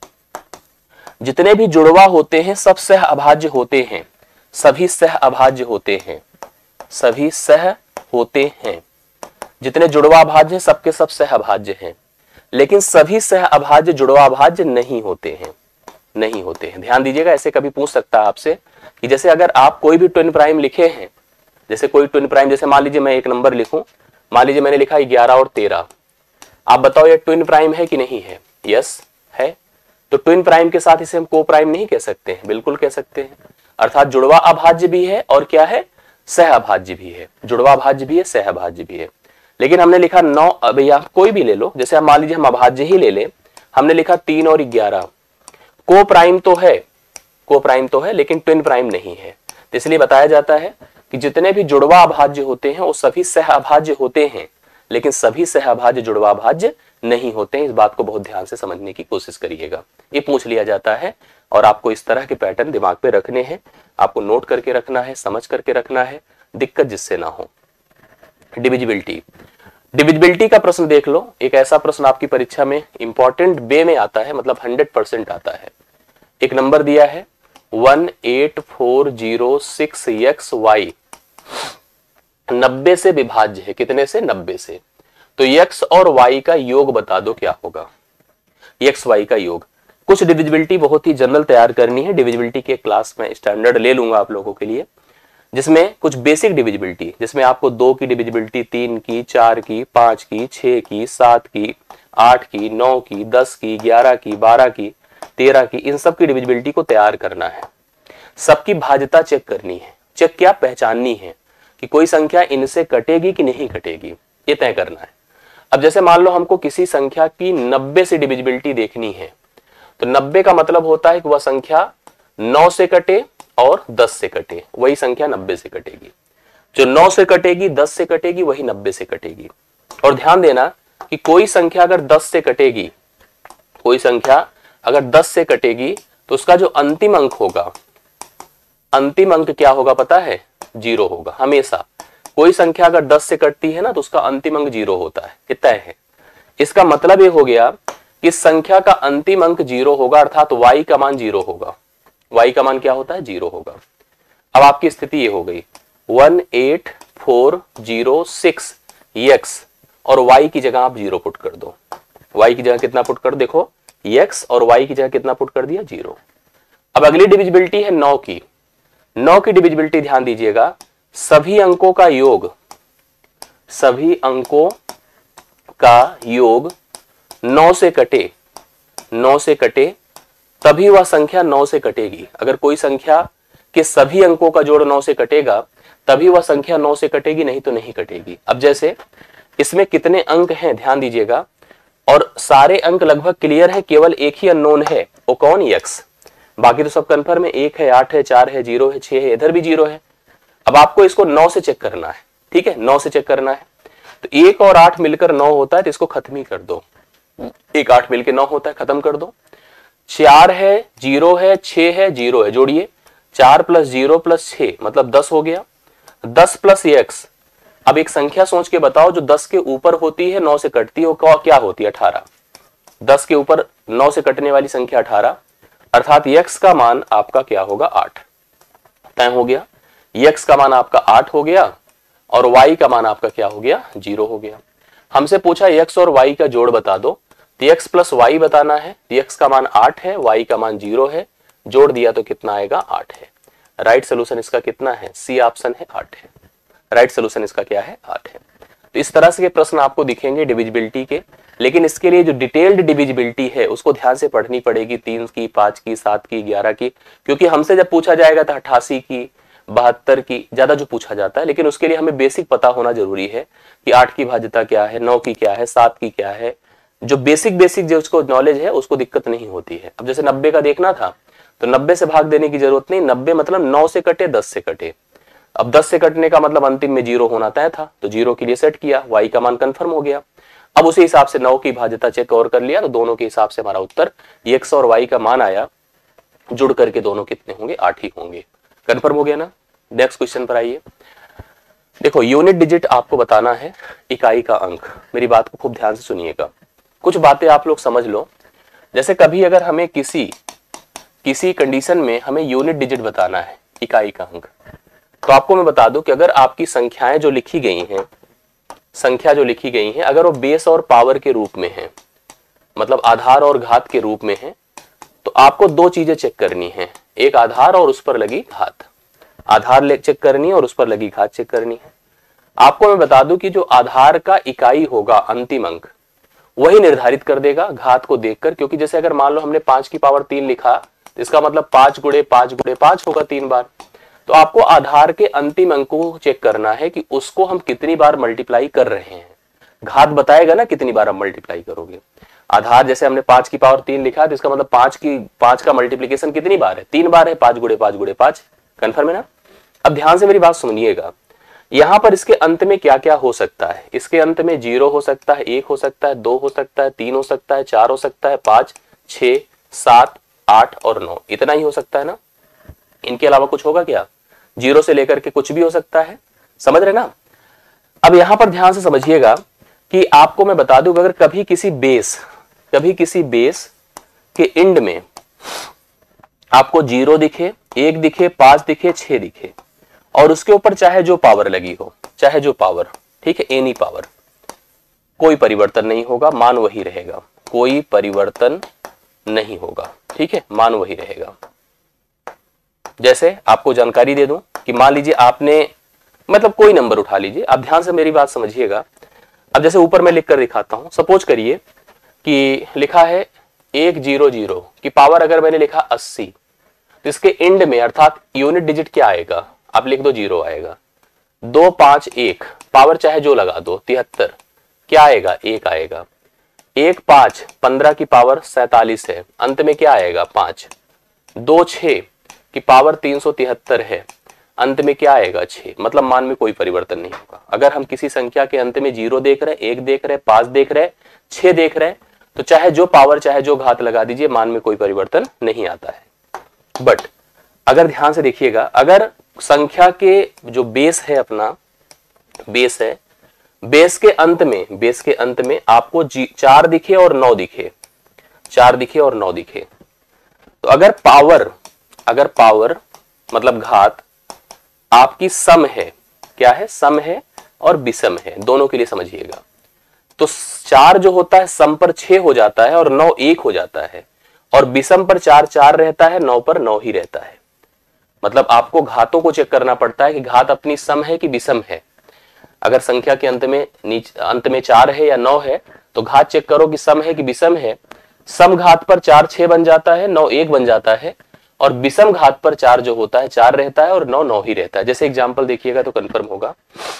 जितने भी जुड़वा होते हैं सब सह अभाज्य होते हैं, सभी सह अभाज्य होते हैं, सभी सह होते हैं। जितने जुड़वा अभाज्य हैं सबके सब सह अभाज्य हैं, लेकिन सभी सह अभाज्य जुड़वा अभाज्य नहीं होते हैं, नहीं होते हैं। ध्यान दीजिएगा, ऐसे कभी पूछ सकता है आपसे कि जैसे अगर आप कोई भी ट्विन प्राइम लिखे हैं, जैसे कोई ट्विन प्राइम, जैसे मान लीजिए मैं एक नंबर लिखूं, मान लीजिए मैंने लिखा ग्यारह और तेरह, आप बताओ ये ट्विन प्राइम है कि नहीं है? यस है। तो ट्विन प्राइम के साथ इसे हम को प्राइम नहीं कह सकते हैं? बिल्कुल कह सकते हैं। अर्थात जुड़वा अभाज्य भी है और क्या है, सह अभाज्य भी है, जुड़वा अभाज्य भी है, सह अभाज्य भी है। लेकिन हमने लिखा नौ, भैया कोई भी ले लो, जैसे हम मान लीजिए हम अभाज्य ही ले ले, हमने लिखा तीन और ग्यारह, को प्राइम तो है, को प्राइम तो है, लेकिन ट्विन प्राइम नहीं है। तो इसलिए बताया जाता है कि जितने भी जुड़वा अभाज्य होते हैं वो सभी सह अभाज्य होते हैं, लेकिन सभी सह अभाज्य जुड़वा अभाज्य नहीं होते हैं। इस बात को बहुत ध्यान से समझने की कोशिश करिएगा, ये पूछ लिया जाता है और आपको इस तरह के पैटर्न दिमाग पे रखने हैं, आपको नोट करके रखना है, समझ करके रखना है, दिक्कत जिससे ना हो। डिविजिबिलिटी, डिविजिबिलिटी का प्रश्न देख लो, एक ऐसा प्रश्न आपकी परीक्षा में इंपॉर्टेंट वे में आता है, मतलब हंड्रेड परसेंट आता है। एक नंबर दिया है one eight four zero six X Y, नब्बे से विभाज्य है, कितने से? नब्बे से। तो x और y का योग बता दो क्या होगा, x y का योग। कुछ डिविजिबिलिटी बहुत ही जनरल तैयार करनी है, डिविजिबिलिटी के क्लास में स्टैंडर्ड ले लूंगा आप लोगों के लिए, जिसमें कुछ बेसिक डिविजिबिलिटी, जिसमें आपको दो की डिविजिबिलिटी, तीन की, चार की, पांच की, छह की, सात की, आठ की, नौ की, दस की, ग्यारह की, बारह की, तेरह की, इन सब की डिविजिबिलिटी को तैयार करना है। सबकी भाज्यता चेक करनी है, चेक क्या पहचाननी है कि कोई संख्या इनसे कटेगी कि नहीं कटेगी, ये तय करना है। अब जैसे मान लो हमको किसी संख्या की नब्बे से डिविजिबिलिटी देखनी है, तो नब्बे का मतलब होता है कि वह संख्या नौ से कटे और दस से कटे, वही संख्या नब्बे से कटेगी। जो नौ से कटेगी, दस से कटेगी, वही नब्बे से कटेगी। और ध्यान देना कि कोई संख्या अगर दस से कटेगी, कोई संख्या अगर दस से कटेगी तो उसका जो अंतिम अंक होगा, अंतिम अंक क्या होगा पता है? जीरो होगा हमेशा। कोई संख्या अगर दस से कटती है ना तो उसका अंतिम अंक जीरो होता है, ये तय है। इसका मतलब ये हो गया कि संख्या का अंतिम अंक जीरो होगा, अर्थात y का मान जीरो होगा। y का मान क्या होता है? जीरो होगा। अब आपकी स्थिति ये हो गई one eight four zero six x और y की जगह आप जीरो पुट कर दो। y की जगह कितना पुट कर, देखो x और y की जगह कितना पुट कर दिया? जीरो। अब अगली डिविजिबिलिटी है नौ की। नौ की डिविजिबिलिटी ध्यान दीजिएगा, सभी अंकों का योग, सभी अंकों का योग नौ से कटे, नौ से कटे तभी वह संख्या नौ से कटेगी। अगर कोई संख्या के सभी अंकों का जोड़ नौ से कटेगा तभी वह संख्या नौ से कटेगी, नहीं तो नहीं कटेगी। अब जैसे इसमें कितने अंक हैं ध्यान दीजिएगा, और सारे अंक लगभग क्लियर है, केवल एक ही अननोन है, वो कौन? एक्स। बाकी तो सब कंफर्म है, एक है, आठ है, चार है, जीरो है, छह है, इधर भी जीरो है। अब आपको इसको नौ से चेक करना है, ठीक है, नौ से चेक करना है। तो एक और आठ मिलकर नौ होता है, तो इसको खत्म ही कर दो। एक आठ मिलकर नौ होता है, खत्म कर दो। चार है, जीरो है, छह है, जीरो है, जोड़िए, चार प्लस जीरो प्लस छह मतलब दस हो गया। दस प्लस एक्स, अब एक संख्या सोच के बताओ जो दस के ऊपर होती है, नौ से कटती है, वो क्या होती है? अठारह। दस के ऊपर नौ से कटने वाली संख्या अठारह, अर्थात x का मान आपका क्या होगा? आठ। तय हो गया, x का मान आपका आठ हो गया और y का मान आपका क्या हो गया? जीरो हो गया। हमसे पूछा x और y का जोड़ बता दो, तो x प्लस वाई बताना है। x का मान आठ है, y का मान जीरो है, जोड़ दिया तो कितना आएगा? आठ है। राइट सोल्यूशन इसका कितना है? सी ऑप्शन है, आठ है। राइट सोल्यूशन इसका क्या है? आठ है। तो इस तरह से के प्रश्न आपको दिखेंगे डिविजिबिलिटी के, लेकिन इसके लिए जो डिटेल्ड डिविजिबिलिटी है उसको ध्यान से पढ़नी पड़ेगी, तीन की, पांच की, सात की, ग्यारह की, क्योंकि हमसे जब पूछा जाएगा तो अट्ठासी की, बहत्तर की, ज्यादा जो पूछा जाता है, लेकिन उसके लिए हमें बेसिक पता होना जरूरी है कि आठ की भाज्यता क्या है, नौ की क्या है, सात की क्या है। जो बेसिक बेसिक जो उसको नॉलेज है उसको दिक्कत नहीं होती है। अब जैसे नब्बे का देखना था तो नब्बे से भाग देने की जरूरत नहीं, नब्बे मतलब नौ से कटे, दस से कटे। अब दस से कटने का मतलब अंतिम में जीरो होना तय था, तो जीरो के लिए सेट किया, y का मान कंफर्म हो गया। अब उसी हिसाब से नौ की भाज्यता चेक और कर लिया, तो दोनों के हिसाब से हमारा उत्तर x और y का मान आया, जुड़ करके दोनों कितने होंगे? आठ ही होंगे। कंफर्म हो गया ना? नेक्स्ट क्वेश्चन पर आइए। देखो, यूनिट डिजिट आपको बताना है, इकाई का अंक। मेरी बात को खूब ध्यान से सुनिएगा, कुछ बातें आप लोग समझ लो। जैसे कभी अगर हमें किसी किसी कंडीशन में हमें यूनिट डिजिट बताना है, इकाई का अंक, तो आपको मैं बता दूं कि अगर आपकी संख्याएं जो लिखी गई हैं, संख्या जो लिखी गई हैं, अगर वो बेस और पावर के रूप में है, मतलब आधार और घात के रूप में है, तो आपको दो चीजें चेक करनी है, एक आधार और उस पर लगी घात। आधार चेक करनी है और उस पर लगी घात चेक करनी है। आपको मैं बता दूं कि जो आधार का इकाई होगा, अंतिम अंक, वही निर्धारित कर देगा घात को देखकर, क्योंकि जैसे अगर मान लो हमने पांच की पावर तीन लिखा, तो इसका मतलब पांच गुणे पांच गुणे पांच होगा, तीन बार। तो आपको आधार के अंतिम अंक को चेक करना है कि उसको हम कितनी बार मल्टीप्लाई कर रहे हैं। घात बताएगा ना कितनी बार आप मल्टीप्लाई करोगे। आधार जैसे हमने पांच की पावर तीन लिखा, तो इसका मतलब पांच की पांच का मल्टीप्लीकेशन कितनी बार है? तीन बार है, पांच गुणे पांच गुणे पांच। कंफर्म है ना? अब ध्यान से मेरी बात सुनिएगा, यहां पर इसके अंत में क्या क्या हो सकता है। इसके अंत में जीरो हो सकता है, एक हो सकता है, दो हो सकता है, तीन हो सकता है, चार हो सकता है, पांच, छह, सात, आठ और नौ, इतना ही हो सकता है ना? इनके अलावा कुछ होगा क्या? जीरो से लेकर के कुछ भी हो सकता है। समझ रहे ना? अब यहां पर ध्यान से समझिएगा कि आपको मैं बता दूं, अगर कभी किसी बेस कभी किसी बेस के एंड में आपको जीरो दिखे, एक दिखे, पांच दिखे, छह दिखे, और उसके ऊपर चाहे जो पावर लगी हो, चाहे जो पावर, ठीक है, एनी पावर, कोई परिवर्तन नहीं होगा, मान वही रहेगा, कोई परिवर्तन नहीं होगा, ठीक है, मान वही रहेगा। जैसे आपको जानकारी दे दूं कि मान लीजिए आपने, मतलब कोई नंबर उठा लीजिए, आप ध्यान से मेरी बात समझिएगा। अब जैसे ऊपर मैं लिख कर दिखाता हूं, सपोज करिए कि लिखा है एक जीरो जीरो की पावर अगर मैंने लिखा अस्सी, तो इसके एंड में अर्थात यूनिट डिजिट क्या आएगा? आप लिख दो जीरो आएगा। दो पांच एक, पावर चाहे जो लगा दो, तिहत्तर, क्या आएगा? एक आएगा। एक पांच, पंद्रह की पावर सैतालीस है, अंत में क्या आएगा? पांच। दो छह की पावर तीन सौ तिहत्तर है, अंत में क्या आएगा? छह। मतलब मान में कोई परिवर्तन नहीं होगा। अगर हम किसी संख्या के अंत में जीरो देख रहे, एक देख रहे, पांच देख रहे, छह देख रहे, तो चाहे जो पावर चाहे जो घात लगा दीजिए, मान में कोई परिवर्तन नहीं आता है। बट अगर ध्यान से देखिएगा, अगर संख्या के जो बेस है, अपना बेस है, बेस के अंत में बेस के अंत में आपको चार दिखे और नौ दिखे, चार दिखे और नौ दिखे। तो अगर पावर अगर पावर मतलब घात आपकी सम है, क्या है, सम है और विषम है, दोनों के लिए समझिएगा, तो चार जो होता है सम पर छह हो जाता है और नौ एक हो जाता है, और विषम पर चार चार रहता है, नौ पर नौ ही रहता है। मतलब आपको घातों को चेक करना पड़ता है कि घात अपनी सम है कि विषम है। अगर संख्या के अंत में नीचे अंत में चार है या नौ है तो घात चेक करो कि सम है कि विषम है। सम घात पर चार छह बन जाता है, नौ एक बन जाता है, और विषम घात पर चार जो होता है चार रहता है और नौ नौ ही रहता है। जैसे एग्जांपल देखिएगा तो कंफर्म होगा।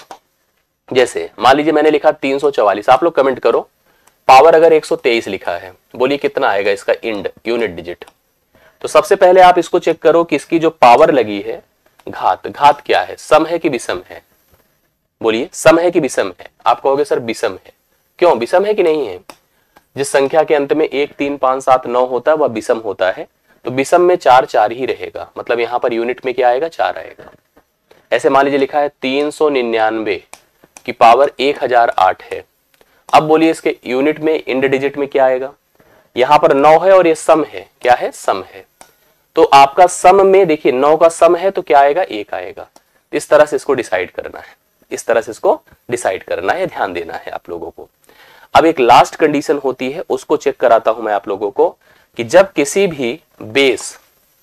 जैसे मान लीजिए मैंने लिखा तीन सौ चौवालीस, आप लोग कमेंट करो पावर अगर एक सौ तेईस लिखा है, बोलिए कितना आएगा इसका इंड यूनिट डिजिट। तो सबसे पहले आप इसको चेक करो कि इसकी जो पावर लगी है घात, घात क्या है, सम है कि विषम है, बोलिए सम है कि विषम है। आप कहोगे सर विषम है, क्यों विषम है कि नहीं है? जिस संख्या के अंत में एक तीन पांच सात नौ होता है वह विषम होता है, तो विषम में चार चार ही रहेगा, मतलब यहां पर यूनिट में क्या आएगा, चार आएगा। ऐसे मान लीजिए लिखा है तीन सौ निन्यानवे की पावर एक हजार आठ है। अब बोलिए इसके यूनिट में इंड डिजिट में क्या आएगा, यहां पर नौ है और ये सम है, क्या है, सम है। तो आपका सम में देखिए नौ का सम है तो क्या आएगा, एक आएगा। इस तरह से इसको डिसाइड करना है, इस तरह से इसको डिसाइड करना है, ध्यान देना है आप लोगों को। अब एक लास्ट कंडीशन होती है, उसको चेक कराता हूं मैं आप लोगों को, कि जब किसी भी बेस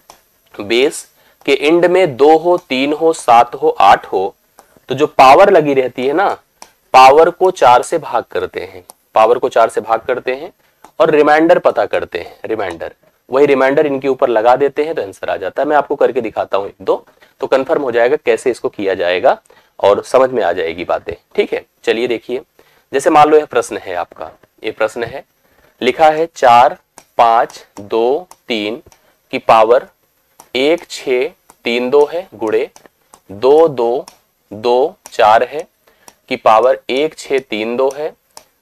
बेस के इंड में दो हो, तीन हो, सात हो, आठ हो, तो जो पावर लगी रहती है ना, पावर को चार से भाग करते हैं, पावर को चार से भाग करते हैं और रिमाइंडर पता करते हैं, रिमाइंडर, वही रिमाइंडर इनके ऊपर लगा देते हैं तो आंसर आ जाता है। मैं आपको करके दिखाता हूं एक दो, तो कंफर्म हो जाएगा कैसे इसको किया जाएगा और समझ में आ जाएगी बातें, ठीक है। चलिए देखिए, जैसे मान लो यह प्रश्न है आपका, ये प्रश्न है, लिखा है चार पांच दो तीन की पावर एक छः तीन दो है, गुणे दो दो दो चार है की पावर एक छः तीन दो है,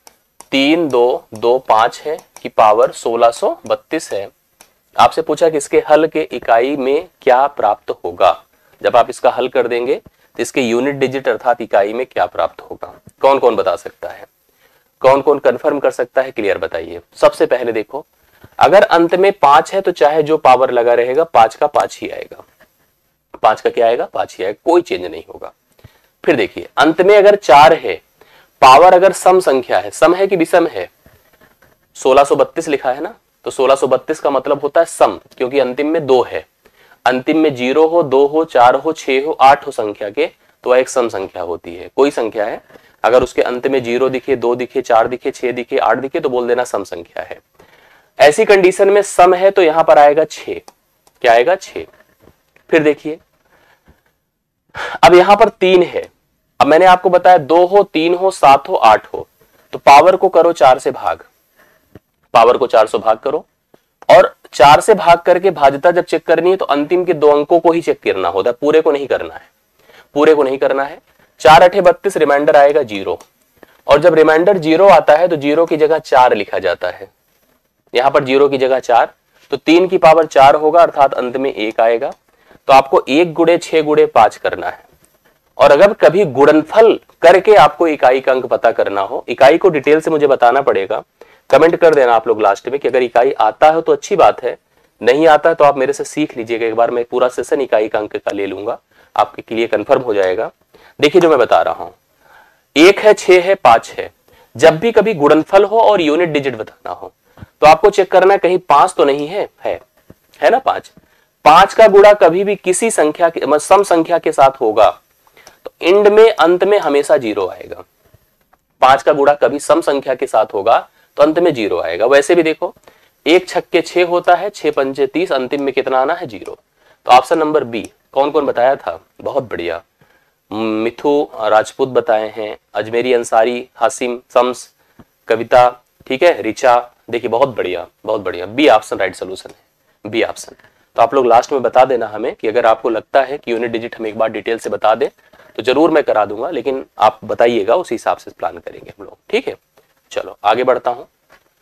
तीन दो दो पांच है की पावर सोलह सौ बत्तीस है। आपसे पूछा कि इसके हल के इकाई में क्या प्राप्त होगा। जब आप इसका हल कर देंगे तो इसके यूनिट डिजिट अर्थात इकाई में क्या प्राप्त होगा, कौन कौन बता सकता है, कौन कौन कंफर्म कर सकता है, क्लियर बताइए। सबसे पहले देखो, अगर अंत में पांच है तो चाहे जो पावर लगा रहेगा पांच का पांच ही आएगा, पांच का क्या आएगा, पांच ही आएगा, कोई चेंज नहीं होगा। फिर देखिए अंत में अगर चार है, पावर अगर सम संख्या है, सम है कि विषम है, सोलह सौ बत्तीस लिखा है ना, तो सोलह सौ बत्तीस का मतलब होता है सम, क्योंकि अंतिम में दो है, अंतिम में जीरो हो, दो हो, चार हो, छह हो, आठ हो संख्या के, तो वह एक सम संख्या होती है। कोई संख्या है अगर उसके अंत में जीरो दिखे, दो दिखे, चार दिखे, छह दिखे, आठ दिखे, तो बोल देना सम संख्या है। ऐसी कंडीशन में सम है तो यहां पर आएगा छह, क्या आएगा, छह। फिर देखिए अब यहां पर तीन है, अब मैंने आपको बताया दो हो, तीन हो, सात हो, आठ हो, तो पावर को करो चार से भाग, पावर को चार से भाग करो, और चार से भाग करके भाज्यता जब चेक करनी है तो अंतिम के दो अंकों को ही चेक करना होता है, पूरे को नहीं करना है, पूरे को नहीं करना है। चार अठे बत्तीस, रिमाइंडर आएगा जीरो, और जब रिमाइंडर जीरो आता है तो जीरो की जगह चार लिखा जाता है, यहां पर जीरो की जगह चार, तो तीन की पावर चार होगा अर्थात अंत में एक आएगा। तो आपको एक गुणे छह गुणे पांच करना है, और अगर कभी गुणनफल करके आपको इकाई का अंक पता करना हो, इकाई को डिटेल से मुझे बताना पड़ेगा, कमेंट कर देना आप लोग लास्ट में कि अगर इकाई आता है तो अच्छी बात है, नहीं आता है तो आप मेरे से सीख लीजिएगा, एक बार मैं पूरा सेशन इकाई का अंक का ले लूंगा, आपके लिए कंफर्म हो जाएगा। देखिए जो मैं बता रहा हूं, एक है, छह है, पांच है, जब भी कभी गुणनफल हो और यूनिट डिजिट बताना हो तो आपको चेक करना है कहीं पांच तो नहीं है, है, है ना पांच। पांच का गुणा कभी भी किसी संख्या के मतलब सम संख्या के साथ होगा तो इंड में अंत में हमेशा जीरो आएगा। पांच का गुणा कभी सम संख्या के साथ होगा तो अंत में जीरो आएगा। वैसे भी देखो एक छक्के छह होता है, छह पंचे तीस, अंतिम में कितना आना है, जीरो। तो ऑप्शन नंबर बी, कौन कौन बताया था, बहुत बढ़िया, मिथु राजपूत बताए हैं, अजमेरी अंसारी, हासिम, शम्स, कविता, ठीक है, रिचा, देखिए बहुत बढ़िया, बहुत बढ़िया, बी ऑप्शन राइट सोल्यूशन है, बी ऑप्शन। तो आप लोग लास्ट में बता देना हमें कि अगर आपको लगता है कि यूनिट डिजिट हमें एक बार डिटेल से बता दे तो जरूर मैं करा दूंगा, लेकिन आप बताइएगा, उसी हिसाब से प्लान करेंगे हम लोग, ठीक है। चलो आगे बढ़ता हूं।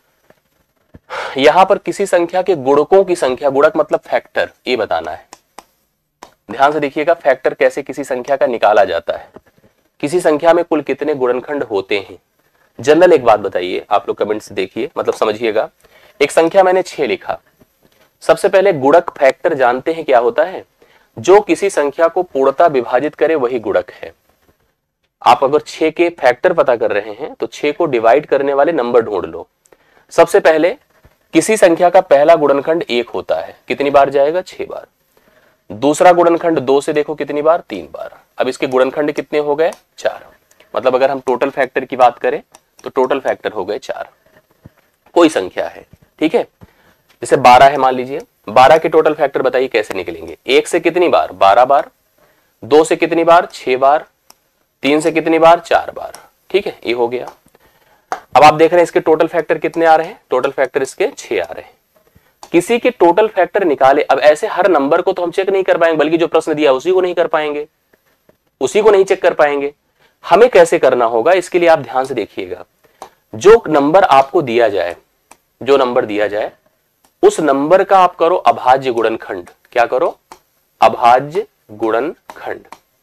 यहां पर किसी संख्या के गुणकों की संख्या, गुणक मतलब फैक्टर, ये बताना है। ध्यान से देखिएगा फैक्टर कैसे किसी संख्या का निकाला जाता है। किसी संख्या में कुल कितने गुणनखंड होते हैं। जनरल एक बात बताइए, आप लोग कमेंट से देखिए, मतलब समझिएगा, एक संख्या मैंने छह लिखा। सबसे पहले गुणक फैक्टर जानते हैं क्या होता है? जो किसी संख्या को पूर्णतः विभाजित करे वही गुणक है। आप अगर छह के फैक्टर पता कर रहे हैं तो छह को डिवाइड करने वाले नंबर ढूंढ लो। सबसे पहले किसी संख्या का पहला गुणनखंड एक होता है, कितनी बार जाएगा? छह बार। दूसरा गुणनखंड दो से देखो कितनी बार? तीन बार। अब इसके गुणनखंड कितने हो गए? चार। मतलब अगर हम टोटल फैक्टर की बात करें तो टोटल फैक्टर हो गए चार। कोई संख्या है, ठीक है, जैसे बारह है मान लीजिए, बारह के टोटल फैक्टर बताइए कैसे निकलेंगे? एक से कितनी बार? बारह बार। दो से कितनी बार? छह बार। तीन से कितनी बार? चार बार। ठीक है, ये हो गया। अब आप देख रहे हैं इसके टोटल फैक्टर कितने आ रहे हैं? टोटल फैक्टर इसके छह आ रहे हैं। किसी के टोटल फैक्टर निकाले। अब ऐसे हर नंबर को तो हम चेक नहीं कर पाएंगे, बल्कि जो प्रश्न दिया उसी को नहीं कर पाएंगे, उसी को नहीं चेक कर पाएंगे। हमें कैसे करना होगा, इसके लिए आप ध्यान से देखिएगा। जो नंबर आपको दिया जाए, जो नंबर दिया जाए उस नंबर का आप करो अभाज्य गुणनखंड। क्या करो? अभाज्य गुणनखंड।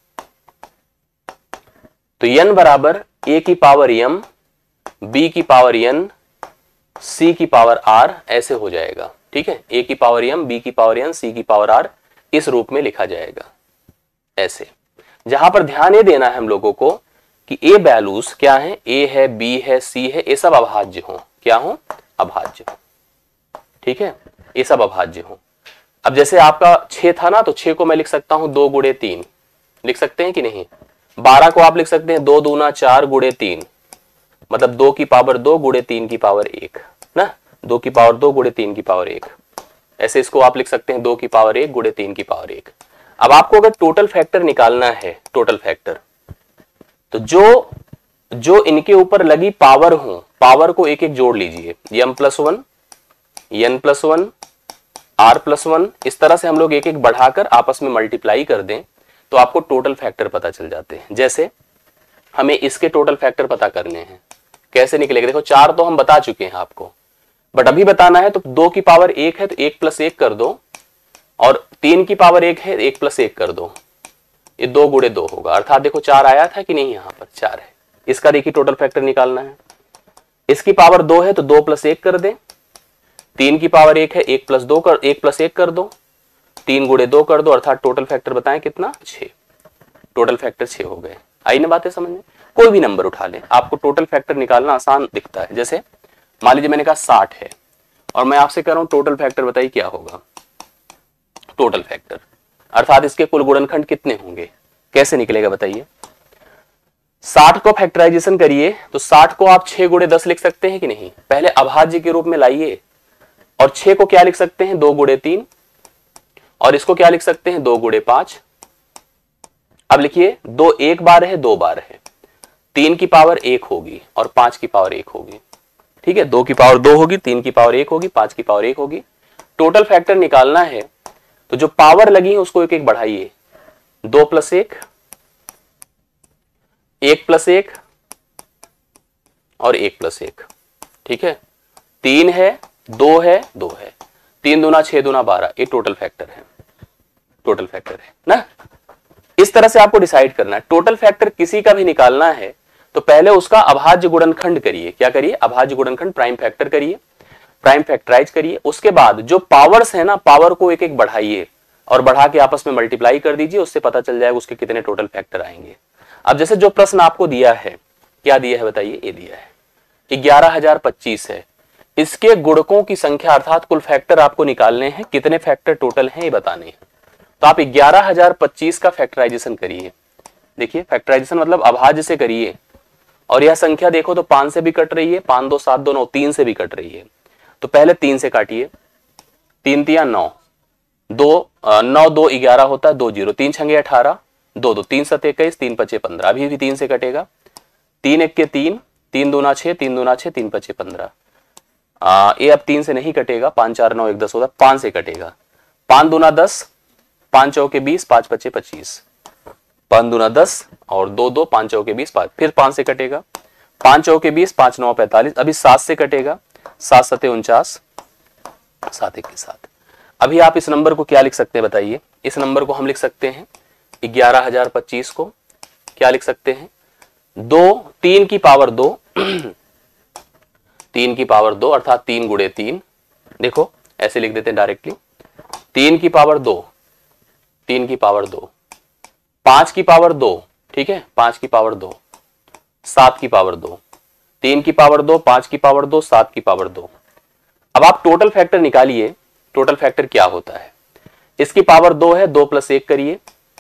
तो n बराबर a की पावर m, b की पावर n, c की पावर r, ऐसे हो जाएगा। ठीक है, a की पावर m, b की पावर n, c की पावर r, इस रूप में लिखा जाएगा ऐसे। जहां पर ध्यान ये देना है हम लोगों को कि a वैल्यूज क्या है? a है, b है, c है, ये सब अभाज्य हो। क्या हो? अभाज्य। ठीक है, ये सब अभाज्य हो। अब जैसे आपका छह था ना, तो छह को मैं लिख सकता हूं दो गुणे तीन, लिख सकते हैं कि नहीं? बारह को आप लिख सकते हैं दो दूना चार गुणे तीन, मतलब दो की पावर दो गुणे तीन की पावर एक ना, दो की पावर दो गुणे तीन की पावर एक। ऐसे इसको आप लिख सकते हैं दो की पावर एक गुणे तीन की पावर एक। अब आपको अगर टोटल फैक्टर निकालना है, टोटल फैक्टर, तो जो जो इनके ऊपर लगी पावर हो, पावर को एक एक जोड़ लीजिए। M plus one, N plus one, R plus one, इस तरह से हम लोग एक एक बढ़ाकर आपस में मल्टीप्लाई कर दें तो आपको टोटल फैक्टर पता चल जाते हैं। जैसे हमें इसके टोटल फैक्टर पता करने हैं, कैसे निकलेगा? देखो चार तो हम बता चुके हैं आपको, बट अभी बताना है तो दो की पावर एक है तो एक प्लस एक कर दो, और तीन की पावर एक है, एक प्लस एक कर दो, ये दो गुणे दो होगा। अर्थात देखो चार आया था कि नहीं? यहाँ पर चार है। इसका देखिए टोटल फैक्टर निकालना है। इसकी पावर दो है तो दो प्लस एक कर दे, तीन की पावर एक है, एक प्लस दो कर, एक प्लस एक कर दो, तीन गुणे दो कर दो, अर्थात टोटल फैक्टर बताएं कितना? छह। टोटल फैक्टर छह हो गए। आई ना बातें समझ में? कोई भी नंबर उठा ले, आपको टोटल फैक्टर निकालना आसान दिखता है। जैसे मान लीजिए मैंने कहा साठ है और मैं आपसे कह रहा हूं टोटल फैक्टर बताइए क्या होगा? टोटल फैक्टर अर्थात इसके कुल गुणनखंड कितने होंगे? कैसे निकलेगा बताइए? साठ को फैक्टराइजेशन करिए तो साठ को आप छह गुणे दस लिख सकते हैं कि नहीं? पहले अभाज्य के रूप में लाइए, और छह को क्या लिख सकते हैं? दो गुणे तीन, और इसको क्या लिख सकते हैं? दो गुणे पांच। अब लिखिए, दो एक बार है, दो बार है, तीन की पावर एक होगी और पांच की पावर एक होगी। ठीक है, दो की पावर दो होगी, तीन की पावर एक होगी, पांच की पावर एक होगी। टोटल फैक्टर निकालना है तो जो पावर लगी है उसको एक एक बढ़ाइए। दो प्लस एक, एक प्लस एक और एक प्लस एक। ठीक है, तीन है, दो है, दो है, तीन दूना छह दूना बारह, ये टोटल फैक्टर है। टोटल फैक्टर है ना। इस तरह से आपको डिसाइड करना है। टोटल फैक्टर किसी का भी निकालना है तो पहले उसका अभाज्य गुणनखंड करिए। क्या करिए? अभाज्य गुणनखंड, प्राइम फैक्टर करिए, प्राइम फैक्टराइज करिए। उसके बाद जो पावर्स है ना, पावर को एक एक बढ़ाइए और बढ़ा के आपस में मल्टीप्लाई कर दीजिए, उससे पता चल जाएगा उसके कितने टोटल फैक्टर आएंगे। अब जैसे जो प्रश्न आपको दिया है, क्या दिया है बताइए? ये दिया है ग्यारह हजार पच्चीस है, इसके गुणकों की संख्या अर्थात कुल फैक्टर आपको निकालने हैं, कितने फैक्टर टोटल हैं ये बताने हैं। तो आप ग्यारह हजार पच्चीस का फैक्टराइजेशन करिए। देखिए फैक्टराइजेशन मतलब अभाज्य से करिए, और यह संख्या देखो तो पांच से भी कट रही है, पांच दो सात दो नौ, तीन से भी कट रही है। तो पहले तीन से काटिए, तीन तिया नौ, दो नौ दो ग्यारह होता है, दो जीरो, तीन छंगे अठारह, दो दो, तीन सत इक्कीस, तीन पचे पंद्रह, अभी भी तीन से कटेगा। तीन एक के तीन, तीन दूना छह, तीन दूना छह, तीन पचे पंद्रह। आ, ये अब तीन से नहीं कटेगा, पांच चार नौ एक दस होता है, पांच से कटेगा। पांच दूना दस, पांच चौके बीस, पांच पचे पच्चीस, पांच दूना दस और दो दो, पांच चौके बीस, पांच, फिर पांच से कटेगा, पांच चौके बीस, पांच नौ पैंतालीस, अभी सात से कटेगा, सात सते उनचास, सात एक के साथ। अभी आप इस नंबर को क्या लिख सकते हैं बताइए? इस नंबर को हम लिख सकते हैं ग्यारह हजार पच्चीस को क्या लिख सकते हैं? दो, तीन की पावर दो, तीन की पावर दो अर्थात तीन गुणे तीन, देखो ऐसे लिख देते हैं डायरेक्टली, तीन की पावर दो, तीन की पावर दो, पांच की पावर दो, ठीक है, पांच की पावर दो, सात की पावर दो, तीन की पावर दो, पांच की पावर दो, सात की पावर दो। अब आप टोटल फैक्टर निकालिए, टोटल फैक्टर क्या होता है। इसकी पावर दो है, दो प्लस एक करिए,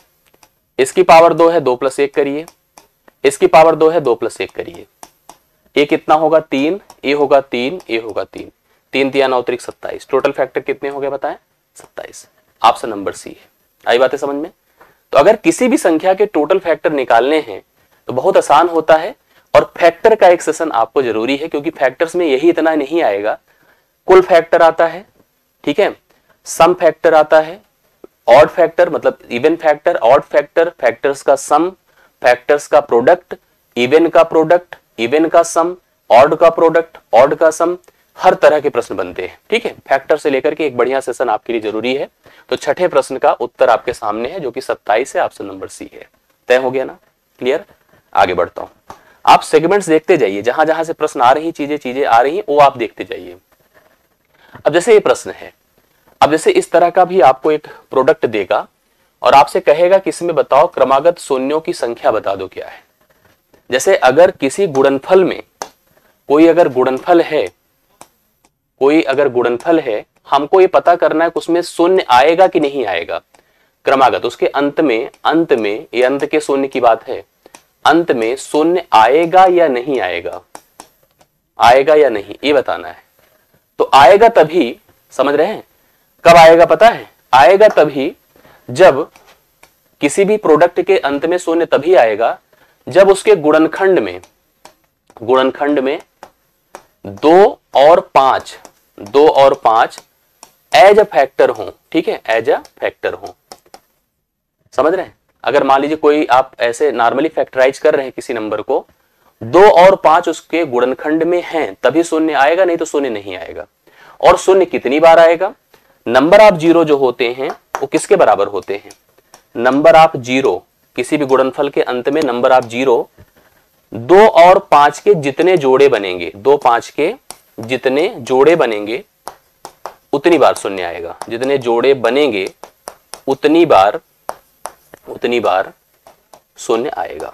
इसकी पावर दो है, दो प्लस एक करिए, इसकी पावर दो है, दो प्लस एक करिए। ए कितना होगा, तीन, ए होगा तीन, ए होगा तीन, तीन तिया नौ त्रिक सत्ताईस। टोटल फैक्टर कितने हो गए बताएं, सत्ताईस। ऑप्शन नंबर सी है। आई बातें समझ में। तो अगर किसी भी संख्या के टोटल फैक्टर निकालने हैं तो बहुत आसान होता है, और फैक्टर का एक सेशन आपको जरूरी है, क्योंकि फैक्टर्स में यही इतना नहीं आएगा, कुल फैक्टर आता है, ठीक है, सम फैक्टर आता है, ऑड फैक्टर मतलब even factor, odd factor, factors का सम, फैक्टर्स का प्रोडक्ट, इवन का प्रोडक्ट, इवन का सम, ऑड का प्रोडक्ट, ऑड का सम, हर तरह के प्रश्न बनते हैं, ठीक है। फैक्टर से लेकर के एक बढ़िया सेशन आपके लिए जरूरी है। तो छठे प्रश्न का उत्तर आपके सामने है, जो कि सत्ताईस है, ऑप्शन नंबर सी है। तय हो गया ना, क्लियर। आगे बढ़ता हूं, आप सेगमेंट्स देखते जाइए, जहां जहां से प्रश्न आ रही चीजें चीजें आ रही हैं वो आप देखते जाइए। अब जैसे ये प्रश्न है, अब जैसे इस तरह का भी आपको एक प्रोडक्ट देगा और आपसे कहेगा कि इसमें बताओ क्रमागत शून्यों की संख्या बता दो क्या है। जैसे अगर किसी गुणनफल में कोई अगर गुणनफल है, कोई अगर गुणनफल है, हमको ये पता करना है कि उसमें शून्य आएगा कि नहीं आएगा क्रमागत, उसके अंत में, अंत में ये अंत के शून्य की बात है, अंत में शून्य आएगा या नहीं आएगा, आएगा या नहीं ये बताना है। तो आएगा तभी, समझ रहे हैं, कब आएगा पता है, आएगा तभी जब किसी भी प्रोडक्ट के अंत में शून्य तभी आएगा जब उसके गुणनखंड में, गुणनखंड में दो और पांच, दो और पांच एज अ फैक्टर हो, ठीक है, एज अ फैक्टर हो। समझ रहे हैं। अगर मान लीजिए कोई आप ऐसे नॉर्मली फैक्टराइज कर रहे हैं किसी नंबर को, दो और पांच उसके गुणनखंड में हैं तभी शून्य आएगा, नहीं तो शून्य नहीं आएगा। और शून्य कितनी बार आएगा, नंबर ऑफ जीरो जो होते हैं वो किसके बराबर होते हैं, नंबर ऑफ जीरो, किसी भी गुणनफल के अंत में नंबर ऑफ जीरो दो और पांच के जितने जोड़े बनेंगे, दो पांच के जितने जोड़े बनेंगे उतनी बार शून्य आएगा, जितने जोड़े बनेंगे उतनी बार, उतनी बार शून्य आएगा।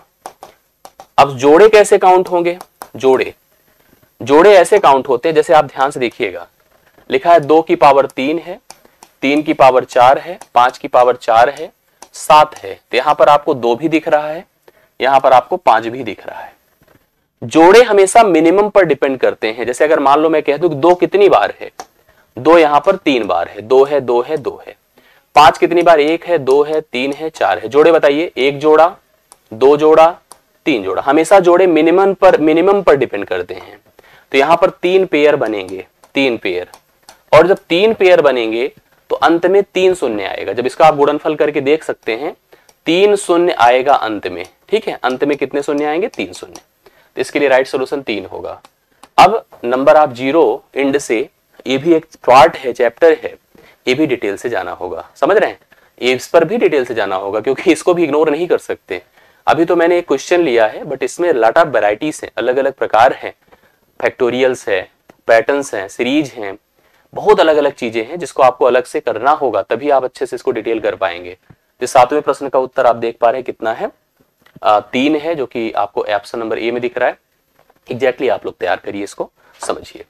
अब जोड़े कैसे काउंट होंगे, जोड़े, जोड़े ऐसे काउंट होते हैं, जैसे आप ध्यान से देखिएगा, लिखा है दो की पावर तीन है, तीन की पावर चार है, पांच की पावर चार है, सात है। तो यहां पर आपको दो भी दिख रहा है, यहां पर आपको पांच भी दिख रहा है। जोड़े हमेशा मिनिमम पर डिपेंड करते हैं। जैसे अगर मान लो मैं कह दूं दो कितनी बार है, दो यहां पर तीन बार है, दो है, दो है, दो है। पांच कितनी बार, एक है, दो है, तीन है, चार है। जोड़े बताइए, एक जोड़ा, दो जोड़ा, तीन जोड़ा। हमेशा जोड़े मिनिमम पर, मिनिमम पर डिपेंड करते हैं। तो यहां पर तीन पेयर बनेंगे, तीन पेयर, और जब तीन पेयर बनेंगे तो अंत में तीन शून्य आएगा। जब इसका आप गुणनफल करके देख सकते हैं, तीन शून्य आएगा अंत में, ठीक है। अंत में कितने शून्य आएंगे, तीन शून्य। तो इसके लिए राइट सोल्यूशन तीन होगा। अब नंबर ऑफ जीरो इंड से, ये भी एक पार्ट है, चैप्टर है, ये भी डिटेल से जाना होगा। समझ रहे हैं, इस पर भी डिटेल से जाना होगा, क्योंकि इसको भी इग्नोर नहीं कर सकते। अभी तो मैंने एक क्वेश्चन लिया है, बट इसमें लॉट ऑफ वैरायटीज है, अलग अलग प्रकार हैं, फैक्टोरियल्स है, पैटर्न्स हैं, सीरीज हैं, बहुत अलग अलग चीजें हैं जिसको आपको अलग से करना होगा, तभी आप अच्छे से इसको डिटेल कर पाएंगे। तो सातवें प्रश्न का उत्तर आप देख पा रहे हैं कितना है, आ, तीन है, जो कि आपको ऑप्शन नंबर ए में दिख रहा है। एग्जैक्टली आप लोग तैयार करिए, इसको समझिए।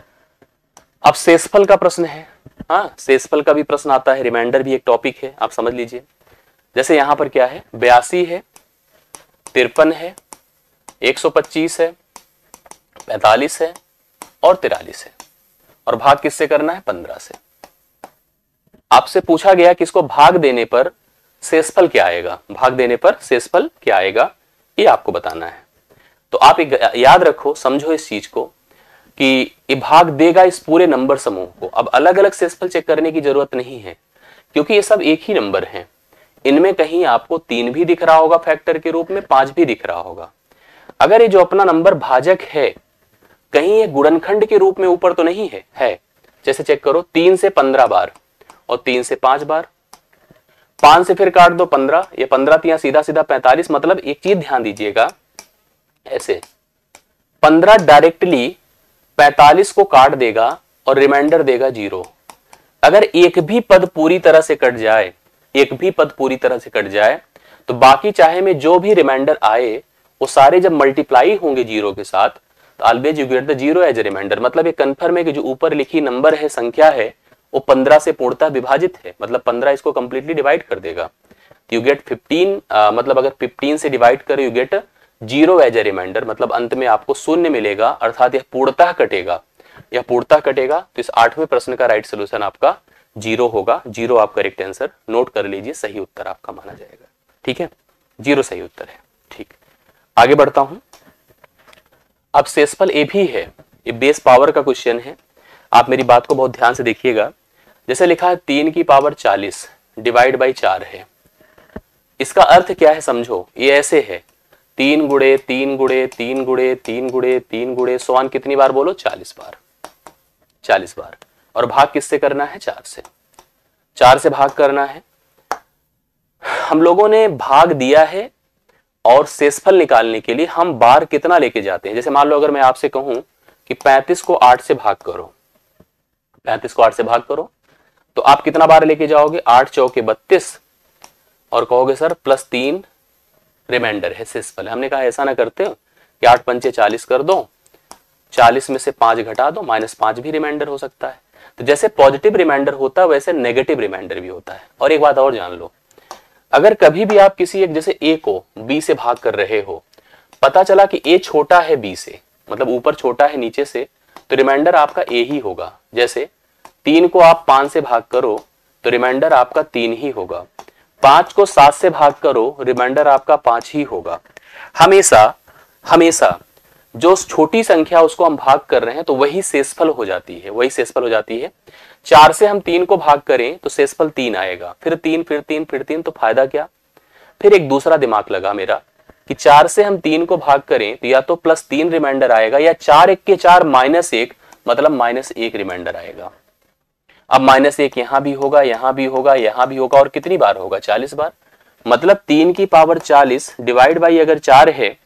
अब शेषफल का प्रश्न है, हाँ शेषफल का भी प्रश्न आता है, रिमाइंडर भी एक टॉपिक है, आप समझ लीजिए। जैसे यहां पर क्या है, बयासी है, तिरपन है, एक सौ पच्चीस है, पैंतालीस है और तिरालीस है, और भाग किससे करना है, पंद्रह से। आपसे पूछा गया कि इसको भाग देने पर शेषफल क्या आएगा, भाग देने पर शेषफल क्या आएगा, ये आपको बताना है। तो आप एक याद रखो, समझो इस चीज को कि ये भाग देगा इस पूरे नंबर समूह को। अब अलग अलग शेषफल चेक करने की जरूरत नहीं है, क्योंकि ये सब एक ही नंबर हैं। इनमें कहीं आपको तीन भी दिख रहा होगा फैक्टर के रूप में, पांच भी दिख रहा होगा। अगर ये जो अपना नंबर भाजक है, कहीं ये गुणनखंड के रूप में ऊपर तो नहीं है, है। जैसे चेक करो, तीन से पंद्रह बार और तीन से पांच बार, पांच से फिर काट दो पंद्रह, ये पंद्रह तिया सीधा सीधा पैंतालीस। मतलब एक चीज ध्यान दीजिएगा, ऐसे पंद्रह डायरेक्टली पैंतालीस को काट देगा और रिमाइंडर देगा जीरो। अगर एक भी पद पूरी तरह से कट जाए, एक भी पद पूरी तरह से कट जाए तो बाकी चाहे में जो भी रिमाइंडर आए वो सारे जब मल्टीप्लाई होंगे जीरो के साथ तो always you get the zero as a remainder. मतलब ये कन्फर्म है कि जो ऊपर लिखी नंबर है, संख्या है, वो पंद्रह से पूर्णतः विभाजित है, मतलब पंद्रह इसको कंप्लीटली डिवाइड कर देगा। यू गेट फिफ्टीन, मतलब अगर फिफ्टीन से डिवाइड करें you get zero as a remainder, मतलब अंत में आपको शून्य मिलेगा, अर्थात यह पूर्णतः कटेगा, यह पूर्णतः कटेगा। तो इस आठवें प्रश्न का राइट सोल्यूशन आपका जीरो होगा। जीरो आप करेक्ट आंसर नोट कर लीजिए, सही उत्तर आपका माना जाएगा। ठीक है, जीरो सही उत्तर है। ठीक, आगे बढ़ता हूं। अब शेषफल ए भी है, ये बेस पावर का क्वेश्चन है। आप मेरी बात को बहुत ध्यान से देखिएगा। जैसे लिखा है तीन की पावर चालीस डिवाइड बाई चार है। इसका अर्थ क्या है समझो, ये ऐसे है तीन गुड़े तीन गुड़े तीन गुड़े तीन गुड़े तीन गुड़े सवान कितनी बार बोलो, चालीस बार, चालीस बार। और भाग किससे करना है, चार से, चार से भाग करना है। हम लोगों ने भाग दिया है और शेषफल निकालने के लिए हम बार कितना लेके जाते हैं। जैसे मान लो अगर मैं आपसे कहूं कि पैंतीस को आठ से भाग करो, पैंतीस को आठ से भाग करो, तो आप कितना बार लेके जाओगे, आठ चौके बत्तीस, और कहोगे सर प्लस तीन रिमाइंडर है शेषफल। हमने कहा ऐसा ना करते हो कि आठ पंचे चालीस कर दो, चालीस में से पांच घटा दो, माइनस पांच भी रिमाइंडर हो सकता है। तो जैसे पॉजिटिव रिमाइंडर होता है वैसे नेगेटिव रिमाइंडर भी होता है। और एक बात और जान लो, अगर कभी भी आप किसी एक जैसे ए को बी से भाग कर रहे हो, पता चला कि ए छोटा है बी से, मतलब ऊपर छोटा है नीचे से, तो रिमाइंडर आपका ए ही होगा। जैसे तीन को आप पांच से भाग करो तो रिमाइंडर आपका तीन ही होगा, पांच को सात से भाग करो रिमाइंडर आपका पांच ही होगा। हमेशा हमेशा जो छोटी संख्या उसको हम भाग कर रहे हैं तो वही शेषफल हो जाती है, वही शेषफल हो जाती है। चार से हम तीन को भाग करें तो शेषफल तीन आएगा, फिर तीन फिर तीन फिर तीन, तो फायदा क्या। फिर एक दूसरा दिमाग लगा मेरा कि चार से हम तीन को भाग करें तो या तो प्लस तीन रिमाइंडर आएगा या चार एक के चार माइनस एक, मतलब माइनस एक रिमाइंडर आएगा। अब माइनस एक यहां भी होगा, यहां भी होगा, यहां भी होगा, और कितनी बार होगा, चालीस बार। मतलब तीन की पावर चालीस डिवाइड बाई अगर चार है,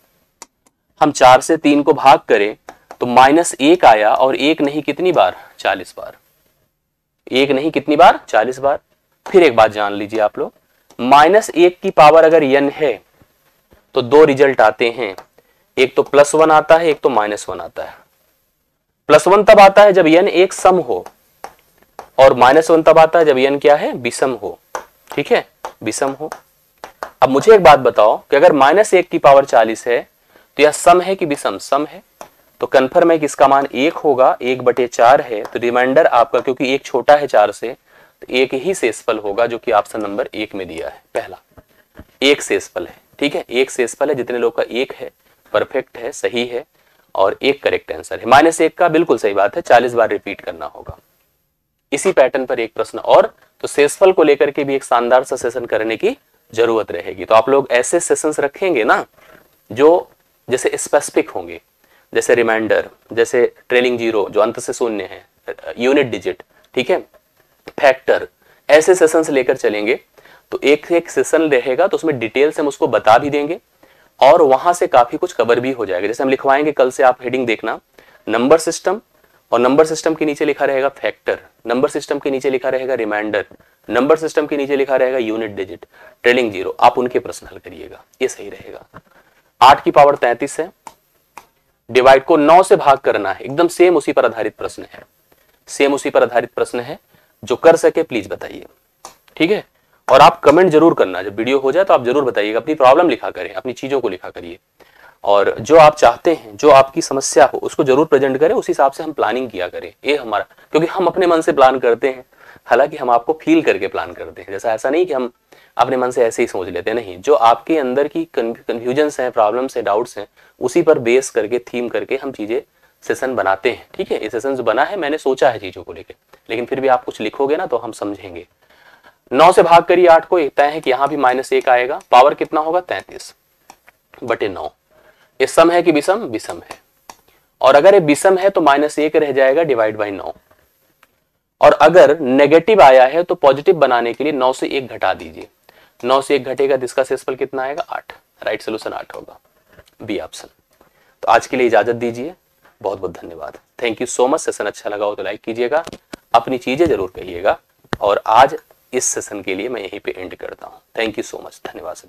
हम चार से तीन को भाग करें तो माइनस एक आया, और एक नहीं कितनी बार, चालीस बार, एक नहीं कितनी बार, चालीस बार। फिर एक बात जान लीजिए आप लोग, माइनस एक की पावर अगर यन है तो दो रिजल्ट आते हैं, एक तो प्लस वन आता है, एक तो माइनस वन आता है। प्लस वन तब आता है जब यन एक सम हो, और माइनस वन तब आता है जब यन क्या है, विषम हो। ठीक है, विषम हो। अब मुझे एक बात बताओ कि अगर माइनस एक की पावर चालीस है तो यह सम है कि विषम, सम है। तो कन्फर्म है कि इसका मान एक होगा, एक बटे चार है। तो रिमाइंडर आपका, क्योंकि एक छोटा है चार से, तो एक ही शेषफल होगा, जो कि ऑप्शन नंबर एक में दिया है, पहला एक शेषफल है। ठीक है, एक शेषफल है, जितने लोग का एक है, परफेक्ट है, सही है, और एक करेक्ट आंसर है। माइनस एक का बिल्कुल सही बात है, चालीस बार रिपीट करना होगा। इसी पैटर्न पर एक प्रश्न और, तो शेषफल को लेकर के भी एक शानदार सा सेशन करने की जरूरत रहेगी। तो आप लोग ऐसे सेशंस रखेंगे ना जो जैसे स्पेसिफिक होंगे, जैसे रिमाइंडर, जैसे ट्रेलिंग जीरो जो अंत से शून्य है, यूनिट डिजिट, ठीक है, फैक्टर, ऐसे सेशंस लेकर चलेंगे तो एक एक सेशन रहेगा तो उसमें डिटेल से हम उसको बता भी देंगे और वहां से काफी कुछ कवर भी हो जाएगा। जैसे हम लिखवाएंगे कल से, आप हेडिंग देखना, नंबर सिस्टम, और नंबर सिस्टम के नीचे लिखा रहेगा फैक्टर, नंबर सिस्टम के नीचे लिखा रहेगा रिमाइंडर, नंबर सिस्टम के नीचे लिखा रहेगा यूनिट डिजिट, ट्रेलिंग जीरो। आप उनके प्रश्न हल करिएगा, ये सही रहेगा। आठ की पावर तैंतीस है, डिवाइड को नौ से भाग करना है, एकदम सेम उसी पर आधारित प्रश्न है, सेम उसी पर आधारित प्रश्न है। जो कर सके प्लीज बताइए, ठीक है। और आप कमेंट जरूर करना, जब वीडियो हो जाए तो आप जरूर बताइएगा, अपनी प्रॉब्लम लिखा करें, अपनी चीजों को लिखा करिए, और जो आप चाहते हैं, जो आपकी समस्या हो उसको जरूर प्रेजेंट करें, उस हिसाब से हम प्लानिंग किया करें। ये हमारा, क्योंकि हम अपने मन से प्लान करते हैं, हालांकि हम आपको फील करके प्लान करते हैं। जैसा ऐसा नहीं कि हम अपने मन से ऐसे ही सोच लेते हैं, नहीं, जो आपके अंदर की कंफ्यूजन्स हैं, प्रॉब्लम्स हैं, डाउट्स हैं, उसी पर बेस करके, थीम करके हम चीजें सेशन बनाते हैं। ठीक है, ये सेशन जो बना है मैंने सोचा है चीजों को लेकर, लेकिन फिर भी आप कुछ लिखोगे ना तो हम समझेंगे। नौ से भाग करिए आठ को, तय है कि यहाँ भी माइनस एक आएगा, पावर कितना होगा तैंतीस बटे नौ। ये सम है कि विषम, विषम है, और अगर ये विषम है तो माइनस एक रह जाएगा डिवाइड बाई नौ, और अगर नेगेटिव आया है तो पॉजिटिव बनाने के लिए नौ से एक घटा दीजिए, नौ से एक घटेगा तो इसका शेषफल कितना आएगा, आठ। राइट सोल्यूशन आठ होगा, बी ऑप्शन। तो आज के लिए इजाजत दीजिए, बहुत बहुत धन्यवाद। Thank you so much. Session अच्छा लगा हो तो लाइक कीजिएगा, अपनी चीजें जरूर कहिएगा, और आज इस सेशन के लिए मैं यहीं पे एंड करता हूँ। थैंक यू सो मच, धन्यवाद सभी।